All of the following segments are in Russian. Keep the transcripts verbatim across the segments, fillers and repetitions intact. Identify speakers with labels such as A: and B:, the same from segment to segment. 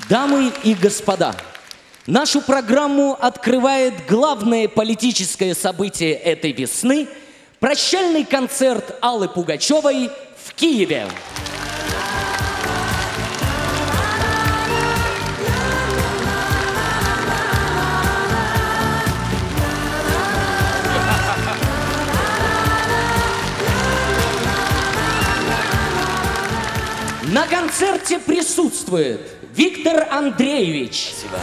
A: Дамы и господа, нашу программу открывает главное политическое событие этой весны – прощальный концерт Аллы Пугачевой в Киеве. На концерте присутствует Виктор Андреевич.
B: Спасибо.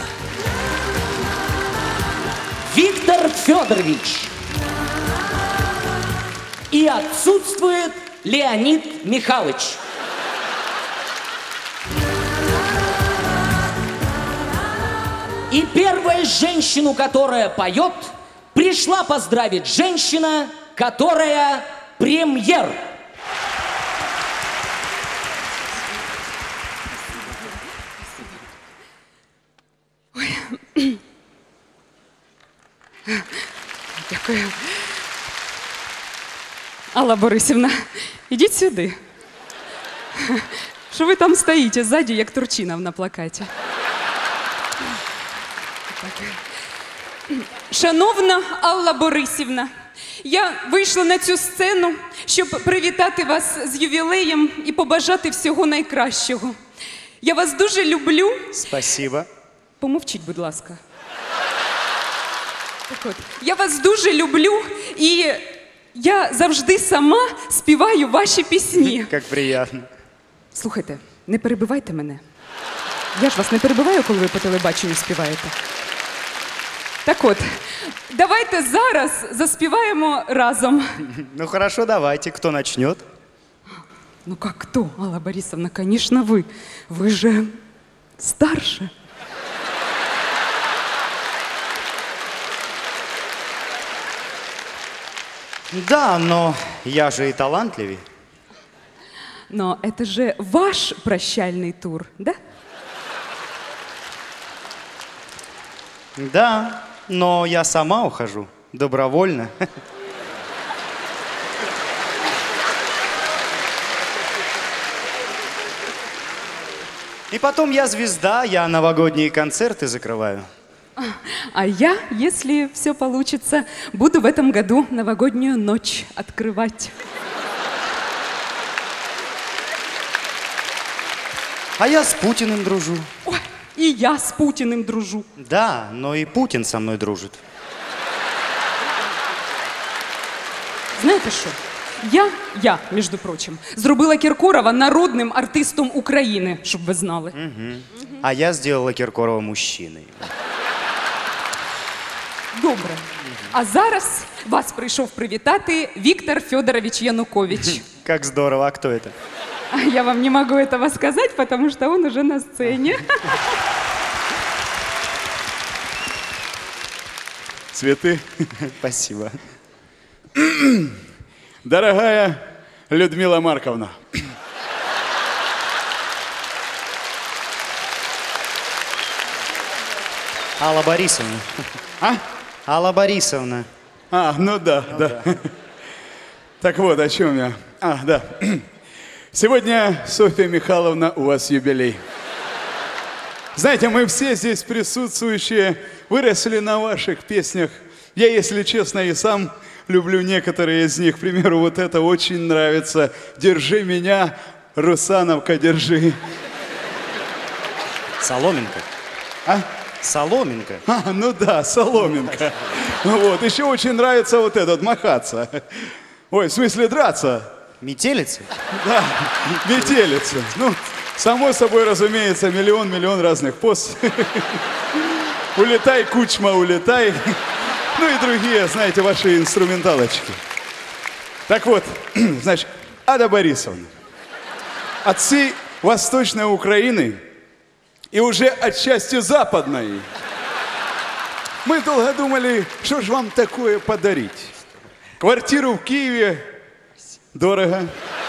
A: Виктор Федорович. И отсутствует Леонид Михайлович. И первая женщину, которая поет, пришла поздравить женщина, которая премьер.
C: Дякую. Алла Борисівна, ідіть сюди. Що ви там стоїте ззаді, як Турчинов на плакаті? Шановна Алла Борисівна, я вийшла на цю сцену, щоб привітати вас з ювілеєм і побажати всього найкращого. Я вас дуже люблю.
B: Спасибо.
C: Помовчіть, будь ласка. Так от, я вас дуже люблю, і я завжди сама співаю ваші пісні.
B: Як приємно.
C: Слухайте, не перебивайте мене. Я ж вас не перебиваю, коли ви по телебаченню співаєте. Так от, давайте зараз заспіваємо разом.
B: Ну хорошо, давайте. Кто начнет?
C: Ну как кто, Алла Борисовна, конечно, вы. Вы же старше.
B: Да, но я же и талантливее.
C: Но это же ваш прощальный тур, да?
B: Да, но я сама ухожу. Добровольно. И потом я звезда, я новогодние концерты закрываю.
C: А я, если все получится, буду в этом году новогоднюю ночь открывать.
B: А я с Путиным дружу.
C: Ой, и я с Путиным дружу.
B: Да, но и Путин со мной дружит.
C: Знаєте що? Я, я, між прочим, зробила Кіркорова народним артистом України, щоб ви знали.
B: Угу. А я сделала Киркорова мужчиной.
C: Добре. А зараз вас прийшов привітати Віктор Федорович Янукович.
B: Как здорово, а кто это?
C: А я вам не могу этого сказать, потому что он уже на сцене.
D: Цветы.
B: Спасибо.
D: Дорогая Людмила Марковна.
B: Алла Борисовна.
D: А?
B: Алла Борисовна.
D: А, ну да,
B: Ну
D: да.
B: да.
D: Так вот, о чем я? А, да. Сегодня, Софья Михайловна, у вас юбилей. Знаете, мы все здесь присутствующие выросли на ваших песнях. Я, если честно, и сам люблю некоторые из них. К примеру, вот это очень нравится. «Держи меня, Русановка, держи».
B: Соломенко.
D: А?
B: Соломенко.
D: А, ну да, соломинка. Вот, еще очень нравится вот этот, махаться. Ой, в смысле драться.
B: Метелица?
D: Да, метелица. Ну, само собой, разумеется, миллион-миллион разных поз. Улетай, Кучма, улетай. Ну и другие, знаете, ваши инструменталочки. Так вот, значит, Ада Борисовна, отцы Восточной Украины и уже отчасти Западной. Мы долго думали, что же вам такое подарить. Квартиру в Киеве дорого.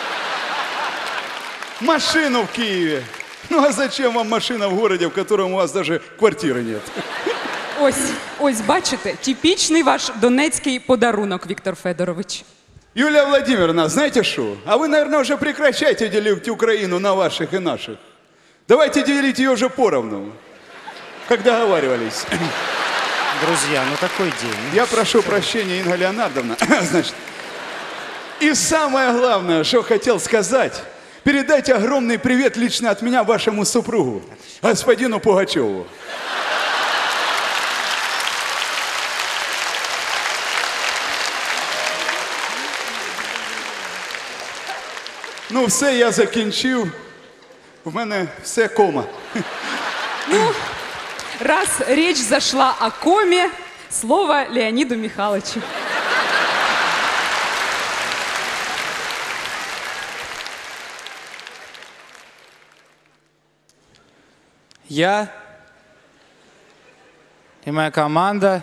D: Машину в Киеве. Ну а зачем вам машина в городе, в котором у вас даже квартиры нет?
C: Ось, ось, бачите, типічний ваш донецький подарунок, Віктор Федорович.
D: Юлия Владимировна, знаете что? А вы, наверное, уже прекращайте делить Украину на ваших и наших. Давайте делить ее уже поровну, как договаривались.
B: Друзья, ну такой день.
D: Я прошу прощения, Инга Леонардовна. Значит, и самое главное, что хотел сказать, передайте огромный привет лично от меня вашему супругу, господину Пугачеву. Ну, все, я закінчив. У мене все кома.
C: Ну, раз речь зашла о коме, слово Леониду Михайловичу.
E: Я и моя команда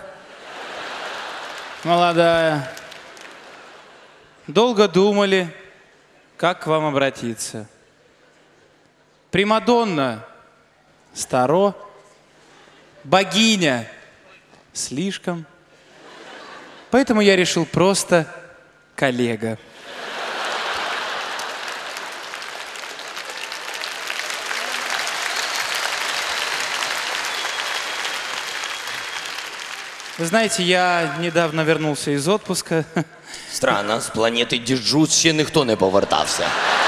E: молодая долго думали, как к вам обратиться. Примадонна старо, богиня слишком. Поэтому я решил просто коллега. Вы знаете, я недавно вернулся из отпуска.
A: Странно, з планети Діджу ще ніхто не повертався.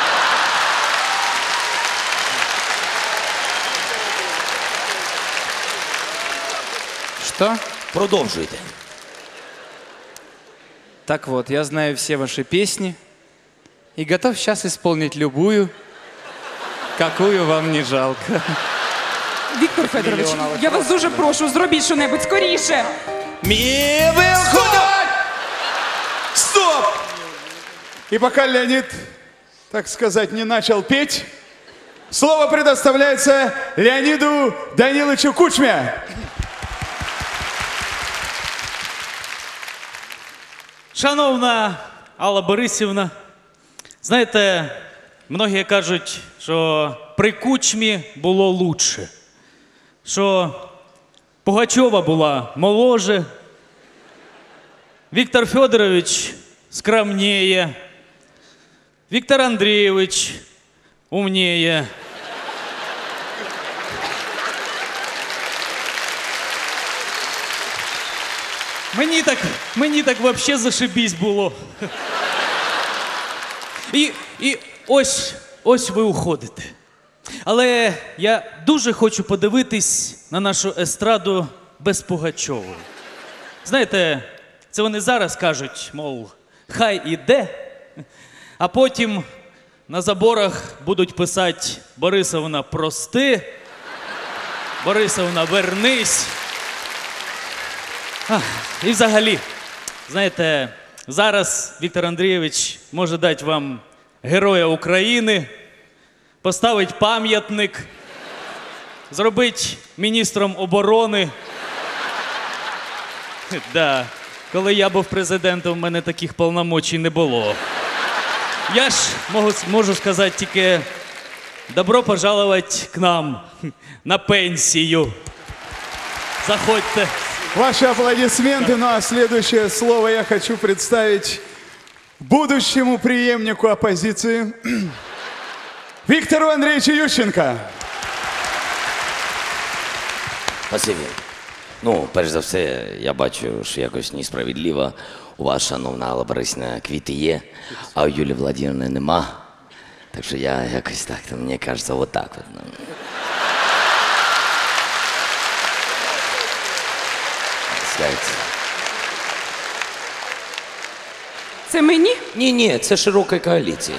E: Что?
A: Продовжуйте.
E: Так вот, я знаю все ваши песни и готов сейчас исполнить любую, какую вам не жалко.
C: Віктор Федорович, я вас дуже прошу, зробіть що-небудь скоріше.
E: Мебель ходить!
D: Стоп! И пока Леонид, так сказать, не начал петь, слово предоставляется Леониду Даниловичу Кучме.
F: Шановна Алла Борисівна, знаєте, многі кажуть, що при Кучмі було лучше, що Пугачова була моложе, Віктор Федорович скромнее, Віктор Андрійович умнее. Мені так, мені так вообще зашибісь було. І, і ось, ось ви уходите. Але я дуже хочу подивитись на нашу естраду без Пугачової. Знаєте, це вони зараз кажуть, мов, хай іде, а потім на заборах будуть писати «Борисовна, прости», «Борисовна, вернись». Ах, і взагалі, знаєте, зараз Віктор Андрійович може дати вам Героя України, поставить пам'ятник, зробить міністром оборони. Да, коли я був президентом, в мене таких повномочій не було. Я ж можу, можу сказати тільки «Добро пожаловать к нам на пенсію». Заходьте.
D: Ваши аплодисменты, ну а следующее слово я хочу представить будущему преемнику оппозиции Виктору Андреевичу Ющенко.
A: Спасибі. Ну, перш за все, я бачу, що якось несправедливо. У вас, шановна Алла Борисівна, квіти є, а у Юлії Владимировни нема. Так що я якось так, то мені кажеться, вот так от. ну. Сядьте.
C: Це мені?
A: Ні, ні, це широка коаліція.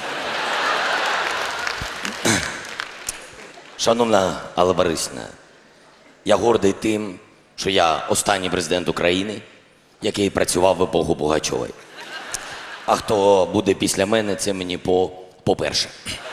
A: Шановна Алла Борисівна, я гордий тим, що я останній президент України, який працював в епоху Пугачової. А хто буде після мене, це мені по, по-перше.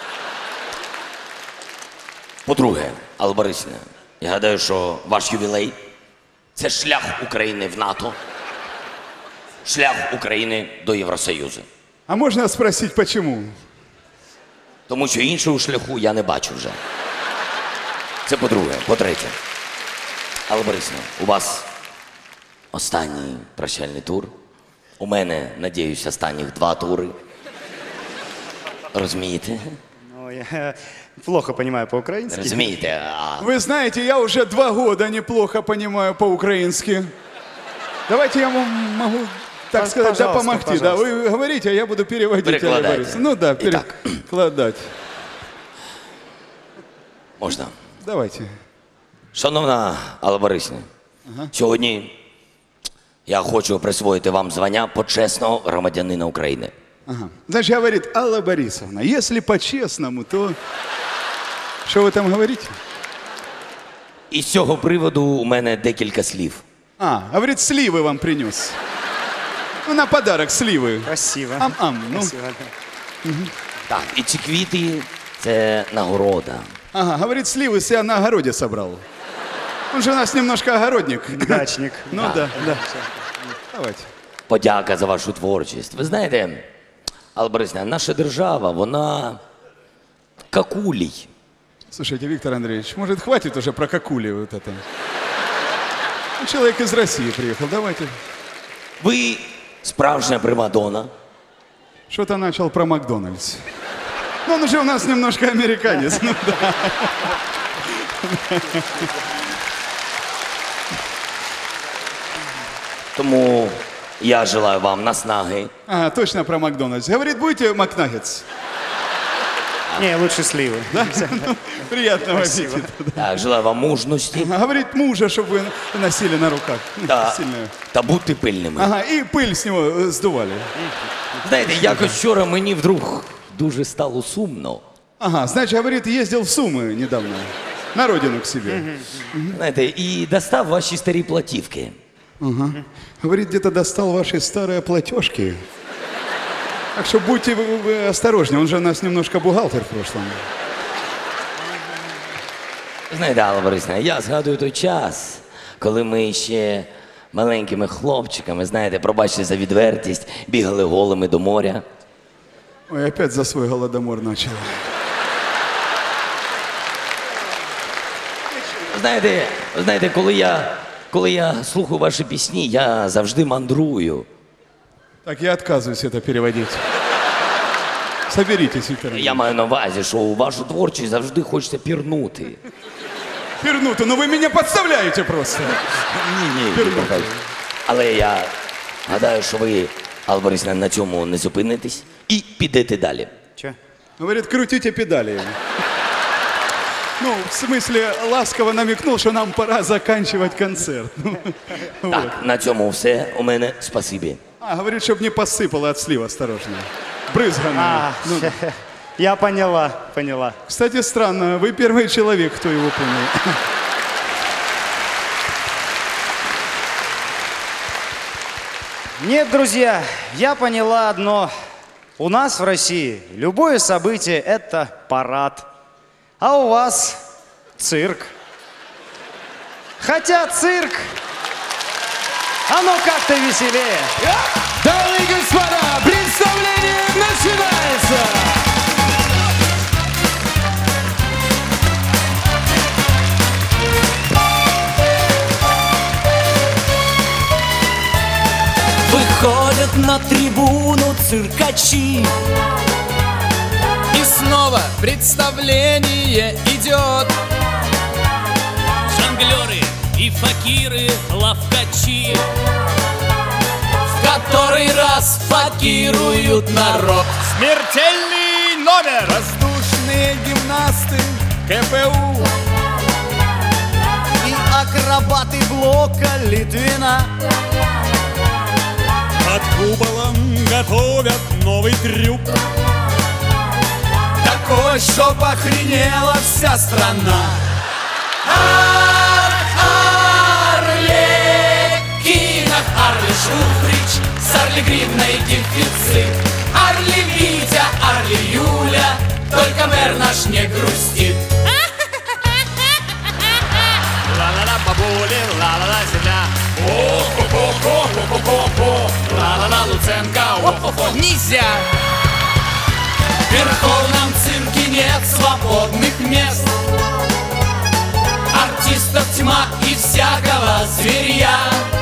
A: По-друге, Алла Борисівна, я гадаю, що ваш ювілей – це шлях України в НАТО, шлях України до Євросоюзу.
D: А можно спросить, почему?
A: Тому що іншого шляху я не бачу вже. Це по-друге. По-третє. Алла Борисівна, у вас останній прощальний тур. У мене, надіюсь, останніх два тури. Розумієте?
B: Ну, я Не, плохо понимаю по-украински.
A: Розумієте? А
D: Вы знаете, я уже два года неплохо понимаю по-украински. Давайте я вам могу, так
B: Пож-
D: сказать, да,
B: пожалуйста,
D: помогти. Да,
B: пожалуйста.
D: вы говорите, а я буду переводить. Олег
A: Перекладайте.
D: Борисович. Ну да,
A: Итак.
D: перекладать.
A: можна.
D: Давайте.
A: Шановна Алла Борисівна, сьогодні я хочу присвоїти вам звання почесного громадянина України.
D: Ага. Значит, говорит Алла Борисовна, если по-честному, то... Что вы там говорите?
A: І з цього приводу у мене декілька слів.
D: А, говорит, сливы вам принес. Ну, на подарок сливы.
B: Красиво.
D: Ам-ам, ну.
B: Красиво.
A: Так, і ці квіти – це нагорода.
D: Ага, говорит, сливы себя на огороде собрал. Он же у нас немножко огородник.
B: Дачник.
D: Ну да, да. Давайте.
A: Подяка за вашу творчість. Ви знаєте, Алла Борисівна, наша держава, вона какулій.
D: Слушайте, Виктор Андреевич, может, хватит уже про какули вот это? Ну, человек из России приехал, давайте.
A: Ви справжня примадонна.
D: Что-то начал про Макдональдс. Ну, он уже у нас немножко американец. Ну, да.
A: Тому я желаю вам наснаги.
D: Ага, точно про Макдональдс. Говорит, будете Макнаггетс?
B: Не, лучше сливы.
D: Да? Ну, приятного аппетита.
A: Так, желаю вам мужності
D: Ага, говорит, мужа, чтобы вы носили на руках.
A: та,
D: Сильную.
A: та бути пильними.
D: Ага, и пыль с него э, сдували.
A: Знаєте, якось вчора мені вдруг дуже стало сумно.
D: Ага, значит, говорит, ездил в Сумы недавно. На родину к себе.
A: Знаєте, і достав ваші старі платівки.
D: Говорит, где-то достал ваши старые платежки. Так что будьте вы, вы осторожнее, он же у нас немножко бухгалтер в прошлом.
A: Знаєте, Алла Борисівна, я згадую той час, коли ми ще маленькими хлопчиками, знаєте, пробачте за відвертість, бігали голими до моря.
D: Ой, опять за свой голодомор начал.
A: Знаєте, знаєте, коли я, коли я слухаю ваші пісні, я завжди мандрую.
D: Так, я отказываюсь это переводить. Соберитесь, Виктор Андреевич.
A: Я маю на увазі, що у вашу творчість завжди хочеться пірнути.
D: Пернуто, ну вы меня подставляете просто.
A: Ні, ні, Михайло. Але я гадаю, що ви, Алла Борисівна, на цьому не зупинитесь і підете далі.
B: Че?
D: Говорит, крутите педали. Ну, в смысле, ласково намекнул, что нам пора заканчивать концерт. Ну, вот.
A: Так, на цьому все. У мене спасибі.
D: А, говорит, чтобы не посыпало от слив, осторожно. Брызганое.
B: А,
D: Ну,
B: я поняла, поняла.
D: кстати, странно, вы первый человек, кто его понял.
B: Нет, друзья, я поняла одно. У нас в России любое событие – это парад. А у вас цирк. Хотя цирк, оно как-то веселее.
E: Дамы и господа, представление начинается!
A: Выходят на трибуну циркачи.
E: И снова представление идет.
F: Жонглеры и факиры, ловкачи.
E: В который раз факируют народ. Смертельный номер. Воздушные гимнасты КПУ.
B: И акробаты блока Литвина.
E: Под куполом готовят новый трюк. Такой, чтоб охренела вся страна. Арлекинах, Арли Шуфрич, с Арли Гривной дефицит. Арли Витя, Арли Юля, только мэр наш не грустит. Ла-ла-ла, бабули, ла-ла-ла, земля. О-хо-хо-хо-хо-хо-хо. Ла-ла-ла, Луценко, о-хо-хо. Нельзя! В Верховном цирке нет свободных мест. Артистов тьма и всякого зверья.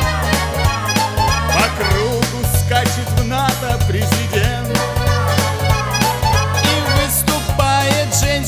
E: По кругу скачет в НАТО президент. И выступает Женя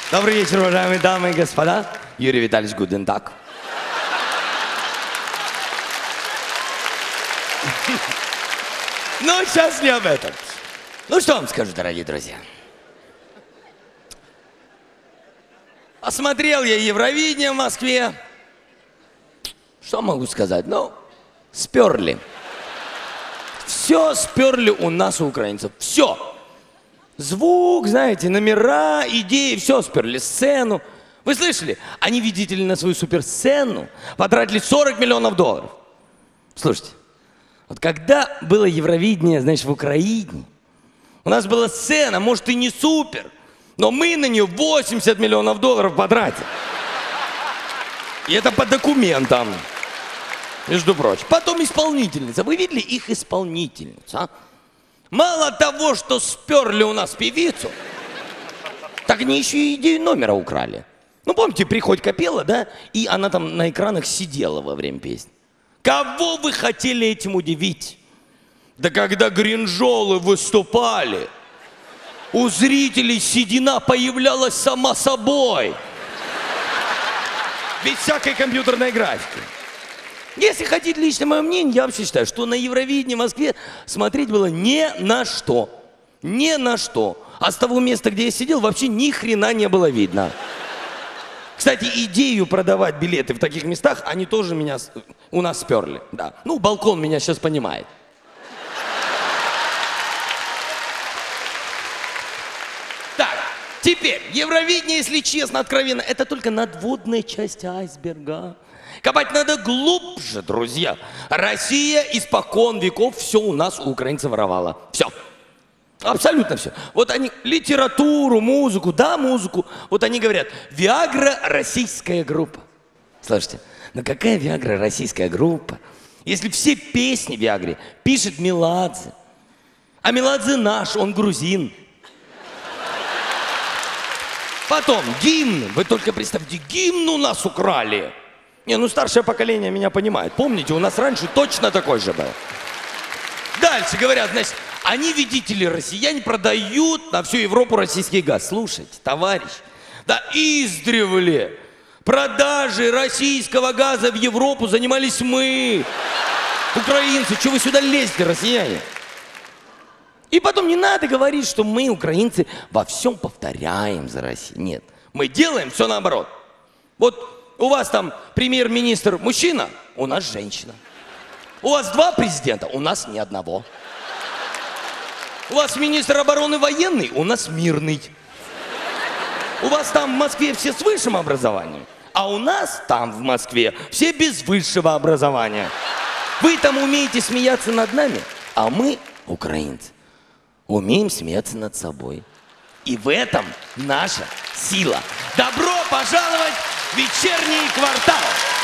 G: Добрый вечер, уважаемые дамы и господа. Юрий Витальевич Гудентаг. Но сейчас не об этом. Ну, что вам скажу, дорогие друзья. Осмотрел я Евровидение в Москве. Что могу сказать? Ну, сперли. Все сперли у нас, у украинцев. Все. Звук, знаете, номера, идеи, все сперли. Сцену. Вы слышали? Они, видите ли, на свою суперсцену потратили сорок миллионов долларов. Слушайте, вот когда было Евровидение, знаешь, в Украине, у нас была сцена, может, и не супер, но мы на нее восемьдесят миллионов долларов потратили. И это по документам, между прочим. Потом исполнительница. Вы видели их исполнительницу, а? Мало того, что сперли у нас певицу, так они еще и идею номера украли. Ну, помните, Приходько пела, да? И она там на экранах сидела во время песни. Кого вы хотели этим удивить? Да когда гринжолы выступали, у зрителей седина появлялась сама собой. Без всякой компьютерной графики. Если хотите лично мое мнение, я вообще считаю, что на Евровидении в Москве смотреть было ни на что. Ни на что. А с того места, где я сидел, вообще ни хрена не было видно. Кстати, идею продавать билеты в таких местах, они тоже меня у нас сперли. Да. Ну, балкон меня сейчас понимает. Так, теперь, Евровидение, если честно, откровенно, это только надводная часть айсберга. Копать надо глубже, друзья. Россия испокон веков все у нас у украинцев воровала. Все. Абсолютно все. Вот они литературу, музыку, да, музыку. Вот они говорят, Виагра – российская группа. Слушайте, ну какая Виагра – российская группа, если все песни Виагры пишет Меладзе? А Меладзе наш, он грузин. Потом гимн. Вы только представьте, гимн у нас украли. Не, ну старшее поколение меня понимает. Помните, у нас раньше точно такой же был. Дальше говорят, значит, они, видите ли, россияне продают на всю Европу российский газ. Слушайте, товарищ, да издревле продажей российского газа в Европу занимались мы, украинцы. Что вы сюда лезете, россияне? И потом не надо говорить, что мы, украинцы, во всем повторяем за Россию. Нет, мы делаем все наоборот. Вот у вас там премьер-министр мужчина, у нас женщина. У вас два президента, у нас ни одного. У вас министр обороны военный, у нас мирный. У вас там в Москве все с высшим образованием, а у нас там в Москве все без высшего образования. Вы там умеете смеяться над нами, а мы, украинцы, умеем смеяться над собой. И в этом наша сила. Добро пожаловать в вечерний квартал.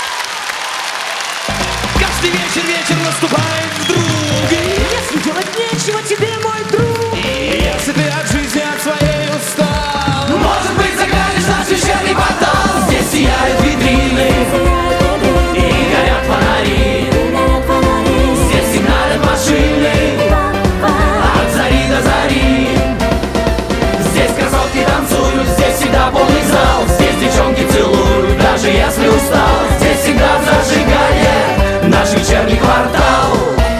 G: Каждый вечер вечер наступает вдруг.
A: Если делать нечего тебе, мой друг,
E: И если ты от жизни, от своей устал, может быть, заглянешь в наш вечерний квартал. Здесь сияют витрины и горят фонари. Здесь сигналят машины от зари до зари. Здесь красотки танцуют, здесь всегда полный зал. Здесь девчонки целуют, даже если устал. Здесь всегда зажигание, наш вечерний квартал.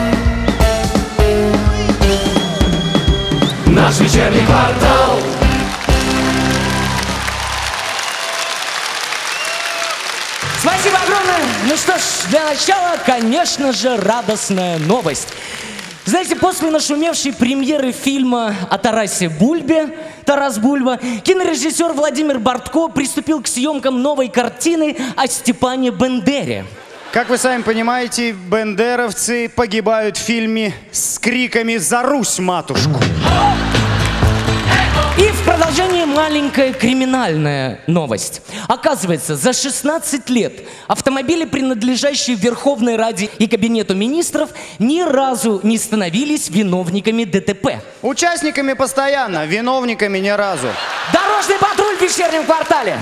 E: Наш вечерний квартал.
A: спасибо огромное. Ну что ж, для начала, конечно же, радостная новость. Знаете, после нашумевшей премьеры фильма о Тарасе Бульбе, Тарас Бульба, кинорежиссер Владимир Бортко приступил к съемкам новой картины о Степане Бендере.
B: Как вы сами понимаете, бендеровцы погибают в фильме с криками «За Русь, матушку!».
A: И в продолжение маленькая криминальная новость. Оказывается, за шестнадцать лет автомобили, принадлежащие Верховной Раде и Кабинету министров, ни разу не становились виновниками ДТП.
B: Участниками постоянно, виновниками ни разу.
A: Дорожный патруль в вечернем квартале.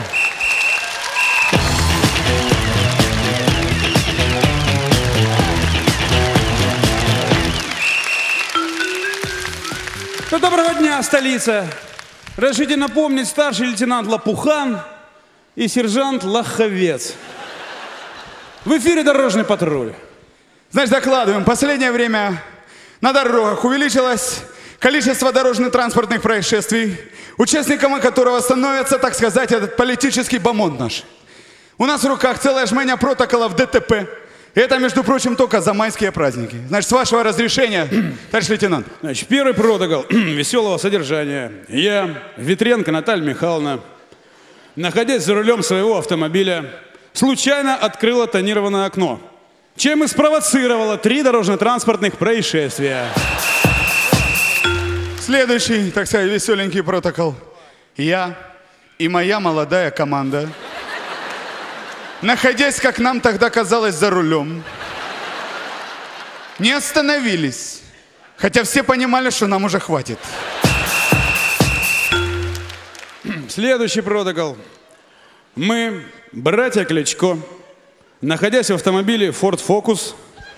H: Ну, доброго дня, столица. Разрешите напомнить, старший лейтенант Лопухан и сержант Лоховец. В эфире «Дорожный патруль».
D: Значит, докладываем. Последнее время на дорогах увеличилось количество дорожно-транспортных происшествий, участниками которого становится, так сказать, этот политический бомонд наш. У нас в руках целая жменя протоколов ДТП. И это, между прочим, только за майские праздники. Значит, с вашего разрешения, товарищ лейтенант.
H: Значит, первый протокол веселого содержания. Я, Ветренко Наталья Михайловна, находясь за рулем своего автомобиля, случайно открыла тонированное окно, чем и спровоцировала три дорожно-транспортных происшествия.
D: Следующий, так сказать, веселенький протокол. Я и моя молодая команда, находясь, как нам тогда казалось, за рулем, не остановились, хотя все понимали, что нам уже хватит.
H: Следующий протокол. Мы, братья Кличко, находясь в автомобиле Ford Focus,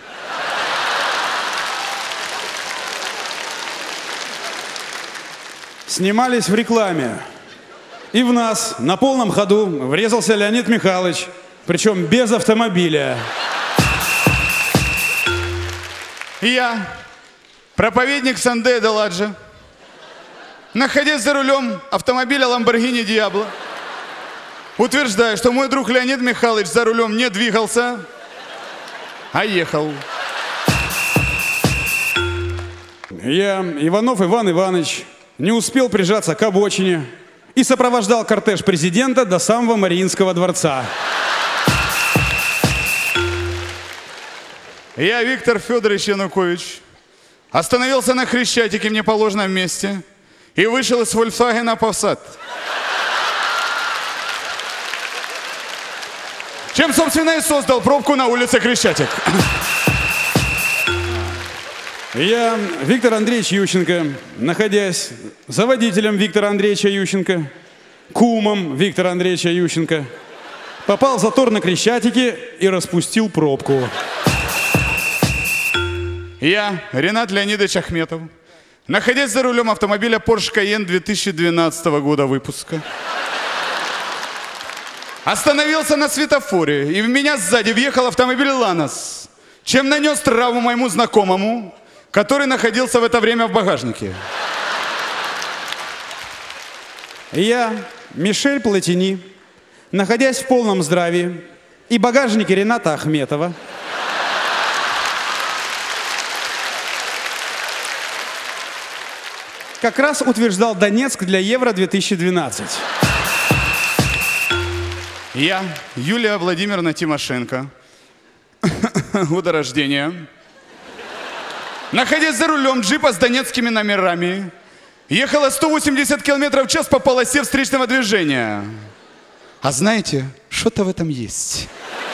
H: снимались в рекламе. И в нас на полном ходу врезался Леонид Михайлович, причем без автомобиля.
D: Я, проповедник Сандея Деладжа, находясь за рулем автомобиля Lamborghini Diablo, утверждаю, что мой друг Леонид Михайлович за рулем не двигался, а ехал.
H: Я, Иванов Иван Иванович, не успел прижаться к обочине и сопровождал кортеж президента до самого Мариинского дворца.
D: Я, Виктор Федорович Янукович, остановился на Хрещатике в неположенном месте и вышел из Volkswagen Passat. Чем, собственно, и создал пробку на улице Хрещатик.
H: Я, Виктор Андреевич Ющенко, находясь за водителем Виктора Андреевича Ющенко, кумом Виктора Андреевича Ющенко, попал в затор на Крещатике и распустил пробку.
D: Я, Ренат Леонидович Ахметов, находясь за рулем автомобиля Porsche Cayenne две тысячи двенадцатого года выпуска, остановился на светофоре, и в меня сзади въехал автомобиль Ланос, чем нанес травму моему знакомому, который находился в это время в багажнике.
H: Я, Мишель Платини, находясь в полном здравии и багажнике Рената Ахметова, как раз утверждал Донецк для Евро две тысячи двенадцать.
D: Я, Юлия Владимировна Тимошенко, года рождения, находясь за рулем джипа с донецкими номерами, ехала сто восемьдесят километров в час по полосе встречного движения. А знаете, что-то в этом есть.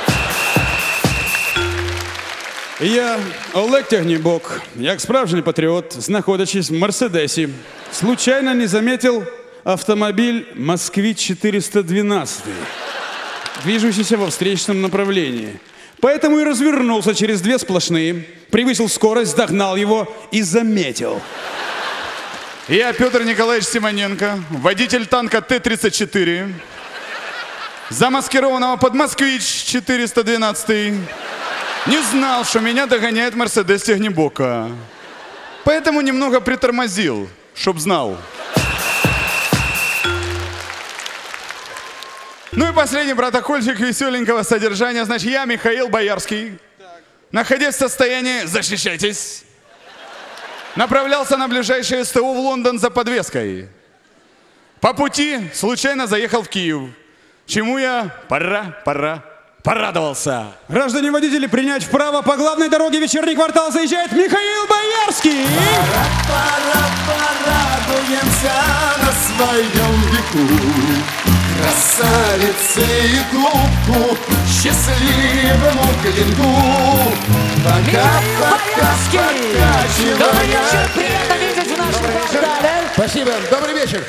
H: Я, Олег Тягнібок, як справжній патріот, знаходячись в Мерседесі, случайно не заметил автомобиль «Москвич четыреста двенадцать», движущийся во встречном направлении. Поэтому и развернулся через две сплошные, превысил скорость, догнал его и заметил.
D: Я, Петр Николаевич Симоненко, водитель танка Т тридцать четыре, замаскированного под «Москвич четыреста двенадцать», не знал, что меня догоняет Мерседес Тягнібока. Поэтому немного притормозил, чтоб знал. Ну и последний протокольчик веселенького содержания. Значит, я, Михаил Боярский, находясь в состоянии «защищайтесь», направлялся на ближайшее СТО в Лондон за подвеской. По пути случайно заехал в Киев, чему я пора, пора, порадовался.
H: Граждане водители, принять вправо по главной дороге вечерний квартал заезжает Михаил Боярский.
E: Пора, пора, порадуемся на своем веку. Красавице и клубку, счастливому клинку. Пока, пока, покачивая.
A: Добрый вечер, приятно видеть в нашем квартале.
I: Спасибо. Добрый вечер.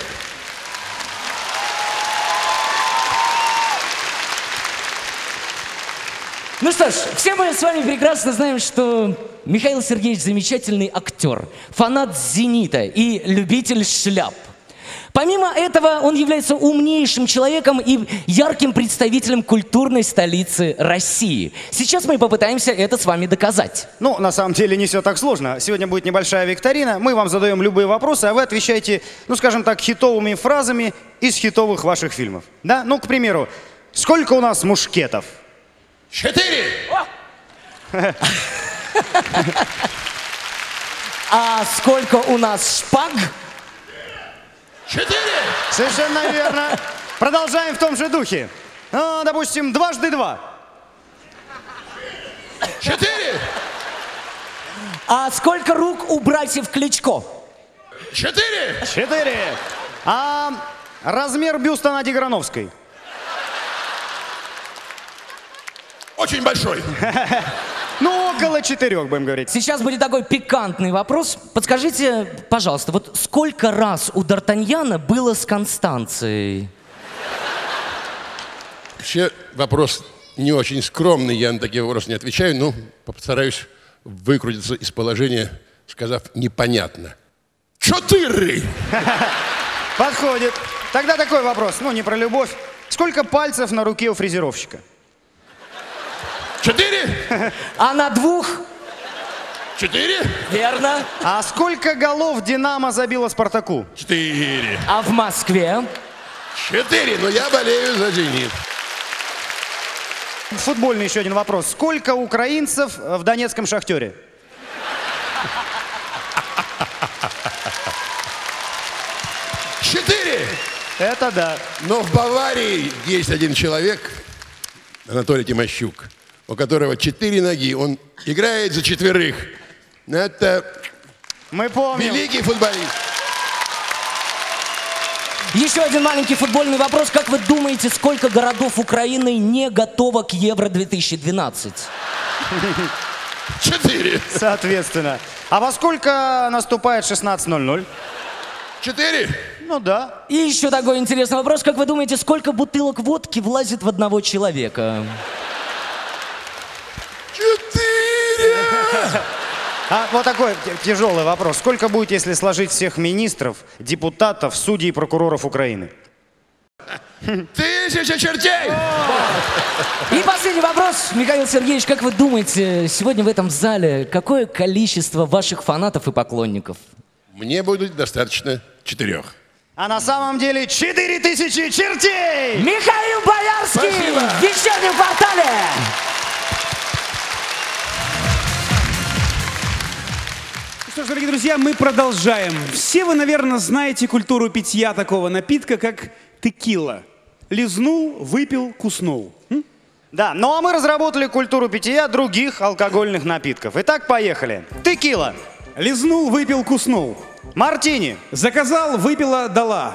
A: Ну что ж, все мы с вами прекрасно знаем, что Михаил Сергеевич замечательный актер, фанат «Зенита» и любитель шляп. Помимо этого, он является умнейшим человеком и ярким представителем культурной столицы России. Сейчас мы попытаемся это с вами доказать.
B: Ну, на самом деле не все так сложно. Сегодня будет небольшая викторина. Мы вам задаем любые вопросы, а вы отвечаете, ну, скажем так, хитовыми фразами из хитовых ваших фильмов. Да? Ну, к примеру, сколько у нас мушкетов?
G: Четыре!
A: А сколько у нас шпаг?
G: Четыре!
B: Совершенно верно. Продолжаем в том же духе. Ну, допустим, дважды два.
G: Четыре!
A: А сколько рук у братьев Кличко?
G: Четыре!
B: Четыре. А размер бюста Нади Грановской?
G: Очень большой.
B: Ну, около четырех, будем говорить.
A: Сейчас будет такой пикантный вопрос. Подскажите, пожалуйста, вот сколько раз у Д'Артаньяна было с Констанцией?
I: Вообще вопрос не очень скромный, я на такие вопросы не отвечаю, но постараюсь выкрутиться из положения, сказав непонятно. Четыре!
B: Подходит. Тогда такой вопрос, ну, не про любовь. Сколько пальцев на руке у фрезеровщика?
G: Четыре!
A: А на двух?
G: Четыре!
A: Верно.
B: А сколько голов «Динамо» забило «Спартаку»?
G: Четыре!
A: А в Москве?
I: Четыре, но я болею за «Зенит».
B: Футбольный еще один вопрос. Сколько украинцев в донецком «Шахтере»?
G: Четыре!
B: Это да.
I: Но в Баварии есть один человек, Анатолий Тимощук, у которого четыре ноги, он играет за четверых. Это
B: Мы помним.
I: великий футболист.
A: Еще один маленький футбольный вопрос. Как вы думаете, сколько городов Украины не готово к Евро две тысячи двенадцать?
G: Четыре!
B: Соответственно. А во сколько наступает шестнадцать ноль ноль?
G: Четыре!
B: Ну да.
A: И еще такой интересный вопрос. Как вы думаете, сколько бутылок водки влазит в одного человека?
G: Четыре!
B: А вот такой тяжелый вопрос. Сколько будет, если сложить всех министров, депутатов, судей и прокуроров Украины?
G: Тысяча чертей!
A: И последний вопрос. Михаил Сергеевич, как вы думаете, сегодня в этом зале какое количество ваших фанатов и поклонников?
I: Мне будет достаточно четырех.
B: А на самом деле четыре тысячи чертей!
A: Михаил Боярский
I: Спасибо.
A: в вечернем квартале!
H: Что ж, дорогие друзья, мы продолжаем. Все вы, наверное, знаете культуру питья такого напитка, как текила. Лизнул, выпил, куснул. М?
B: Да, ну а мы разработали культуру питья других алкогольных напитков. Итак, поехали. Текила.
H: Лизнул, выпил, куснул.
B: Мартини.
H: Заказал, выпила, дала.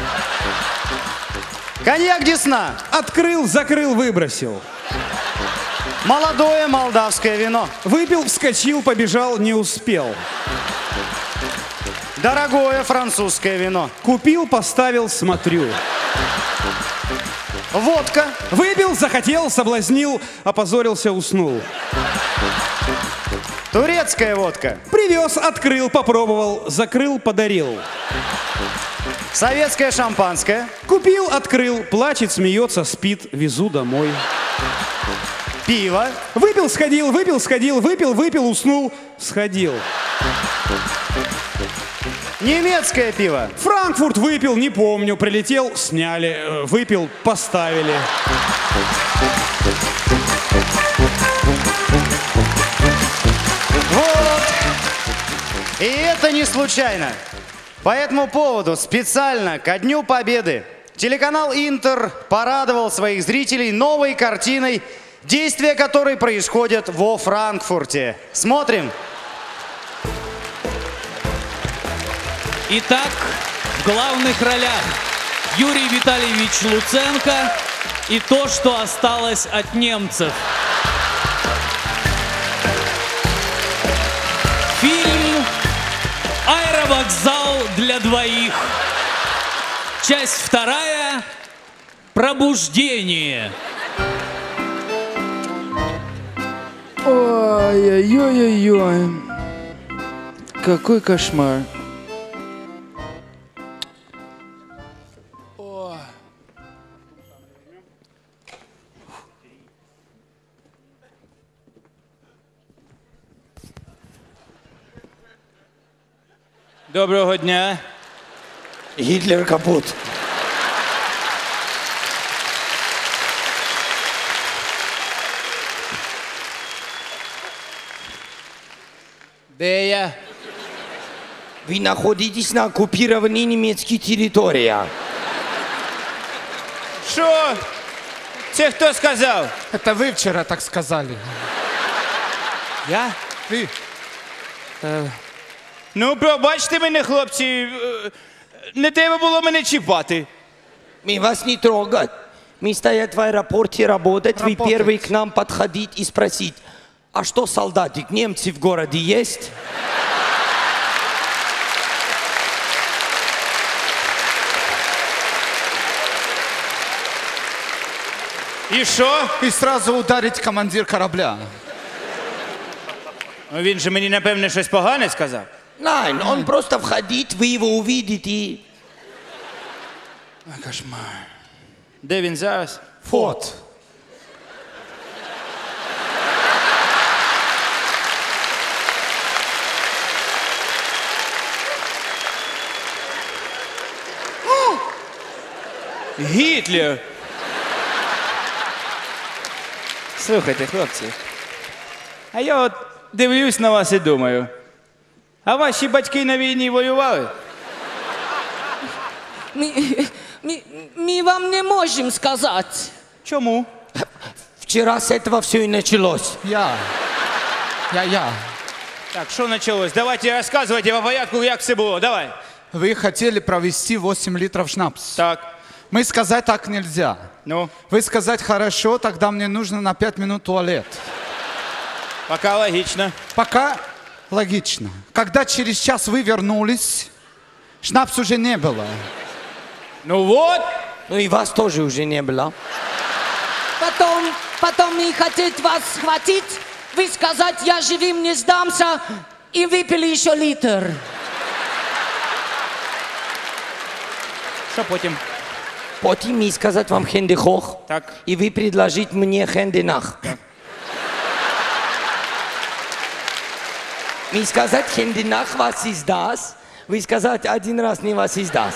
B: Коньяк Десна.
H: Открыл, закрыл, выбросил.
B: Молодое молдавское вино.
H: Выпил, вскочил, побежал, не успел.
B: Дорогое французское вино.
H: Купил, поставил, смотрю.
B: Водка.
H: Выпил, захотел, соблазнил, опозорился, уснул.
B: Турецкая водка.
H: Привез, открыл, попробовал, закрыл, подарил.
B: Советское шампанское.
H: Купил, открыл, плачет, смеется, спит, везу домой.
B: Пиво.
H: Выпил, сходил, выпил, сходил, выпил, выпил, уснул, сходил.
B: Немецкое пиво.
H: Франкфурт выпил, не помню, прилетел, сняли, э, выпил, поставили.
B: Вот. И это не случайно. По этому поводу специально ко Дню Победы телеканал «Интер» порадовал своих зрителей новой картиной, действие которой происходит во Франкфурте. Смотрим.
F: Итак, в главных ролях Юрий Витальевич Луценко и то, что осталось от немцев. Фильм «Аэровокзал для двоих». Часть вторая. Пробуждение.
J: Ой-ой-ой-ой. Какой кошмар.
K: Доброго дня.
G: Гитлер капут.
K: Де я?
G: Вы находитесь на оккупированной немецкой территории.
K: Що? Це хто сказав?
L: Это вы вчера так сказали.
K: Я?
L: Вы.
K: Ну, пробачте мене, хлопці. е, Не треба було мене чіпати.
G: Мы вас не трогать. Мы стоять в аэропорте работать. Вы
L: Работать.
G: первый к нам подходить и спросить, а что, солдатик, немцы в городе есть?
K: І що?
L: И сразу ударить командир корабля.
K: Ну, він же мені, напевне, щось погане сказав.
G: Nein, он просто входит, вы его увидите.
K: Кошмар. Де він зараз?
L: Вот.
K: Гітлер! Слухайте, хлопці, а я от дивлюсь на вас і думаю, а ваші батьки на війні воювали?
A: Мы, мы, мы вам не можем сказать.
K: Чому?
G: Вчера с этого все и началось.
L: Я. Я, я.
K: Так, що почалось? Давайте розказуйте по порядку, як все було, давай.
L: Вы хотели провести восемь литров шнапс.
K: Так,
L: Мы сказать так нельзя.
K: ну,
L: Вы сказать хорошо, тогда мне нужно на пять минут туалет.
K: пока логічно.
L: Пока логично. Когда через час вы вернулись, шнапс уже не было.
K: Ну вот,
G: Ну и вас тоже уже не было.
A: Потом, потом мы хотим вас схватить, вы сказать, я живым не сдамся, и выпили еще литр.
K: що потім?
G: Потом и сказать вам хенде хох,
K: Так.
G: и вы предложить мне хенде нах. И сказать хенде нах вас издаст, вы сказать один раз не вас издаст.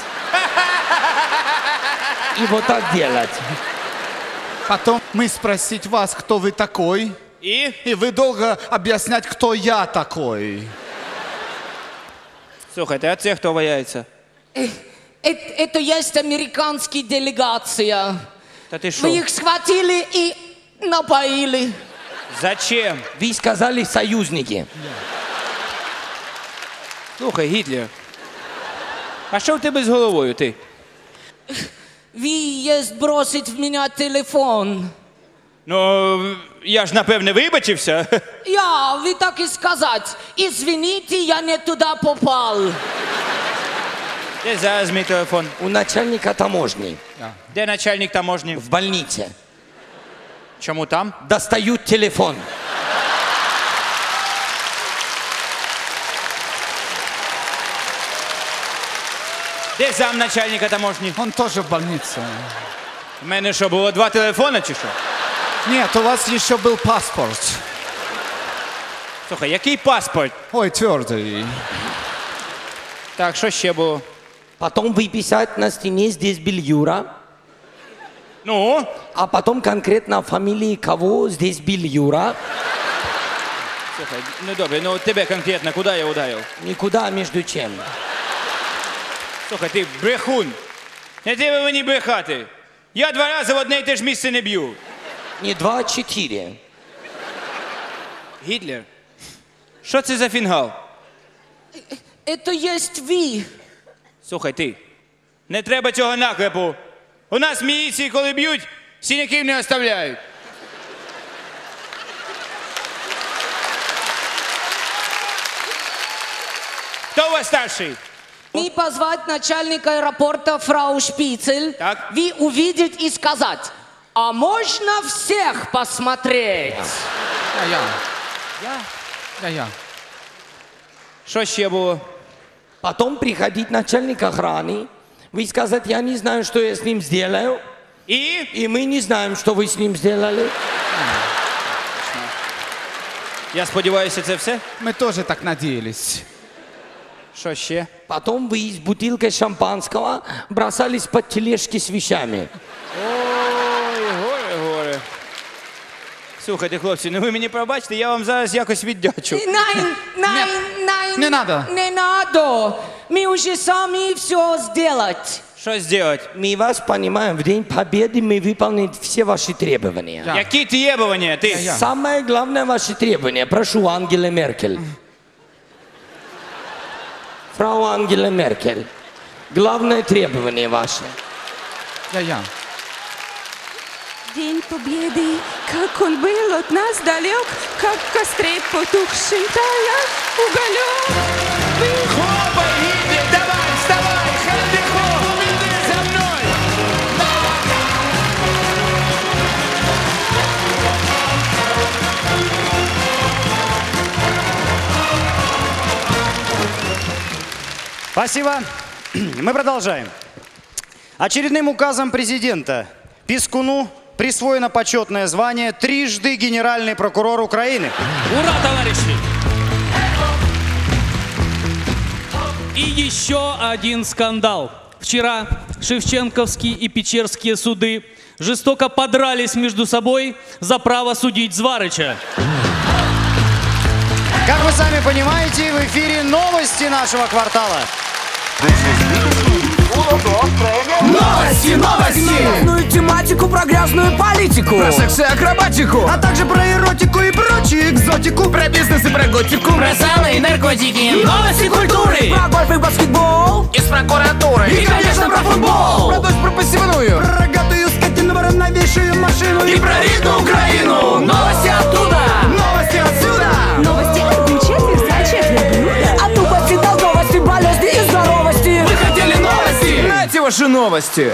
G: И вот так делать.
L: Потом мы спросить вас, кто вы такой.
K: І?
L: И вы долго объяснять, кто я такой.
K: Слухайте, а це хто ваяється?
A: Это, это есть американская делегация.
K: Та ти
A: Вы
K: що?
A: их схватили и напоили.
K: Зачем?
G: Вы сказали союзники.
K: Слухай, Гітлер, а що в тебе з головою, ти?
A: Вы есть бросить в меня телефон.
K: Ну, я ж, напевне, вибачився.
A: Я, вы так и сказать. Извините, я не туда попал.
K: Де зараз мій телефон?
G: У начальника таможни
K: Де начальник таможні?
G: в больнице
K: Чому там?
G: достают телефон.
K: Де зам начальника таможні?
L: Он тоже в больнице.
K: У мене що, було два телефони чи що?
L: Нет, у вас еще был паспорт.
K: Слухай, який паспорт?
L: Ой, твердый.
K: Так, що ще було?
G: Потом выписать на стене здесь Бельюра,
K: Ну,
G: а потом конкретно фамилии кого здесь Бельюра.
K: слухай, ну добре, ну тебе конкретно, куди я ударив?
G: Никуда между чем.
K: Слухай, ти брехун. Не треба мені брехати. Я два рази в одне й те ж місце не б'ю.
G: Не два, а четыре.
K: Гітлер, що це за фінгал?
A: Это есть вы.
K: Слухай, ти, не треба цього наклепу. У нас в міліції, коли б'ють, синяків не оставляють. Хто у вас старший?
A: Не позвать начальника аэропорта фрау Шпицель.
K: Так.
A: Вы увидеть и сказать, а можно всех посмотреть?
L: Я, я. Я? Я, я.
K: Що ще було?
G: Потом приходить начальник охраны. Вы сказать, я не знаю, что я с ним сделаю.
K: І?
G: И мы не знаем, что вы с ним сделали.
K: Я сподіваюся, це все?
L: Мы тоже так надеялись.
K: Что ще?
G: Потом вы с бутылкой шампанского бросались под тележки с вещами.
K: Ой, горе, горе. Слухайте, хлопці, ну ви мені пробачте, я вам зараз якось віддячу.
A: Найн, найн, найн.
L: Не надо.
A: Не надо. Мы уже сами все сделать.
K: Что сделать?
G: Мы вас понимаем, в День Победы мы выполним все ваши требования.
K: Які требования? Ты?
G: Самое главное ваши требования. Прошу, Ангела Меркель. Фрау Ангела Меркель. Главное требование ваше.
L: Я, я.
C: День Победы, как он был от нас далек, как в костре потухший тая уголек.
K: Хопа, иди, давай, вставай, хэви хоп, иди за мной.
B: Спасибо. Мы продолжаем. Очередным указом президента Пискуну присвоено почетное звание трижды генеральный прокурор Украины.
F: Ура, товарищи! И еще один скандал. Вчера Шевченковские и Печерские суды жестоко подрались между собой за право судить Зварыча.
B: Как вы сами понимаете, в эфире новости нашего квартала.
E: Новости, новости! Грязную тематику, про грязную политику, про секс и акробатику,
L: А также про эротику и прочую экзотику.
E: про бизнес и про готику, про самые наркотики, новости культуры, про гольф и баскетбол, из прокуратуры и, конечно, про футбол,
L: Про дочь, про посевную, про рогатую скотину, равновесшую машину
E: и про ритм Украину. Новости оттуда,
L: Новости отсюда.
C: Новости одну четверть за четверть блюда.
E: а тупости, долговости, болезни и здоровости. Вы хотели новости? Знаете ваши новости?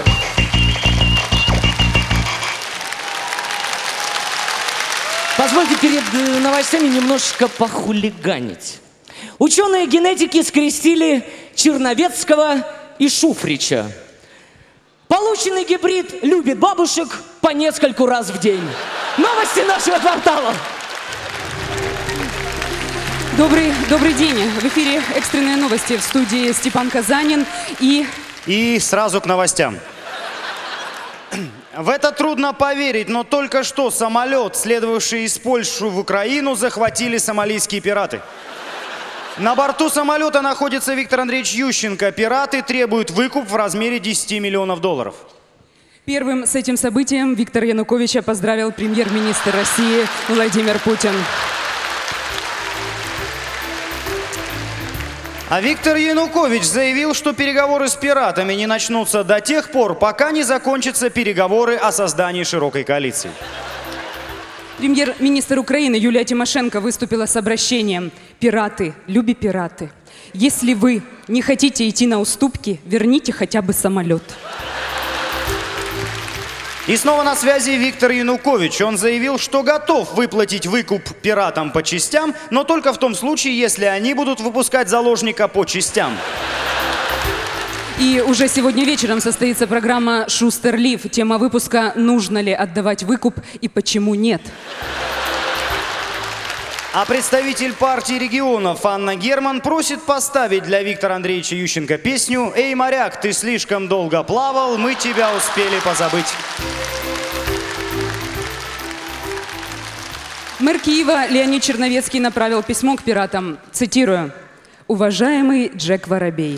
A: Позвольте перед э, новостями немножечко похулиганить. Ученые генетики скрестили Черновецкого и Шуфрича. Полученный гибрид любит бабушек по нескольку раз в день. Новости нашего квартала.
C: Добрый, добрый день. В эфире экстренные новости в студии Степан Казанин и...
B: И сразу к новостям. В это трудно поверить, но только что самолет, следовавший из Польши в Украину, захватили сомалийские пираты. На борту самолета находится Виктор Андреевич Ющенко. Пираты требуют выкуп в размере десяти миллионов долларов.
C: Первым с этим событием Виктора Януковича поздравил премьер-министр России Владимир Путин.
B: А Виктор Янукович заявил, что переговоры с пиратами не начнутся до тех пор, пока не закончатся переговоры о создании широкой коалиции.
C: Премьер-министр Украины Юлия Тимошенко выступила с обращением: «Пираты, люби пираты, если вы не хотите идти на уступки, верните хотя бы самолет».
B: И снова на связи Виктор Янукович. Он заявил, что готов выплатить выкуп пиратам по частям, но только в том случае, если они будут выпускать заложника по частям.
C: И уже сегодня вечером состоится программа «Шустер Лив». Тема выпуска «Нужно ли отдавать выкуп и почему нет?».
B: А представитель партии регионов Анна Герман просит поставить для Виктора Андреевича Ющенко песню «Эй, моряк, ты слишком долго плавал, мы тебя успели позабыть».
C: Мэр Киева Леонид Черновецкий направил письмо к пиратам. Цитирую: «Уважаемый Джек Воробей,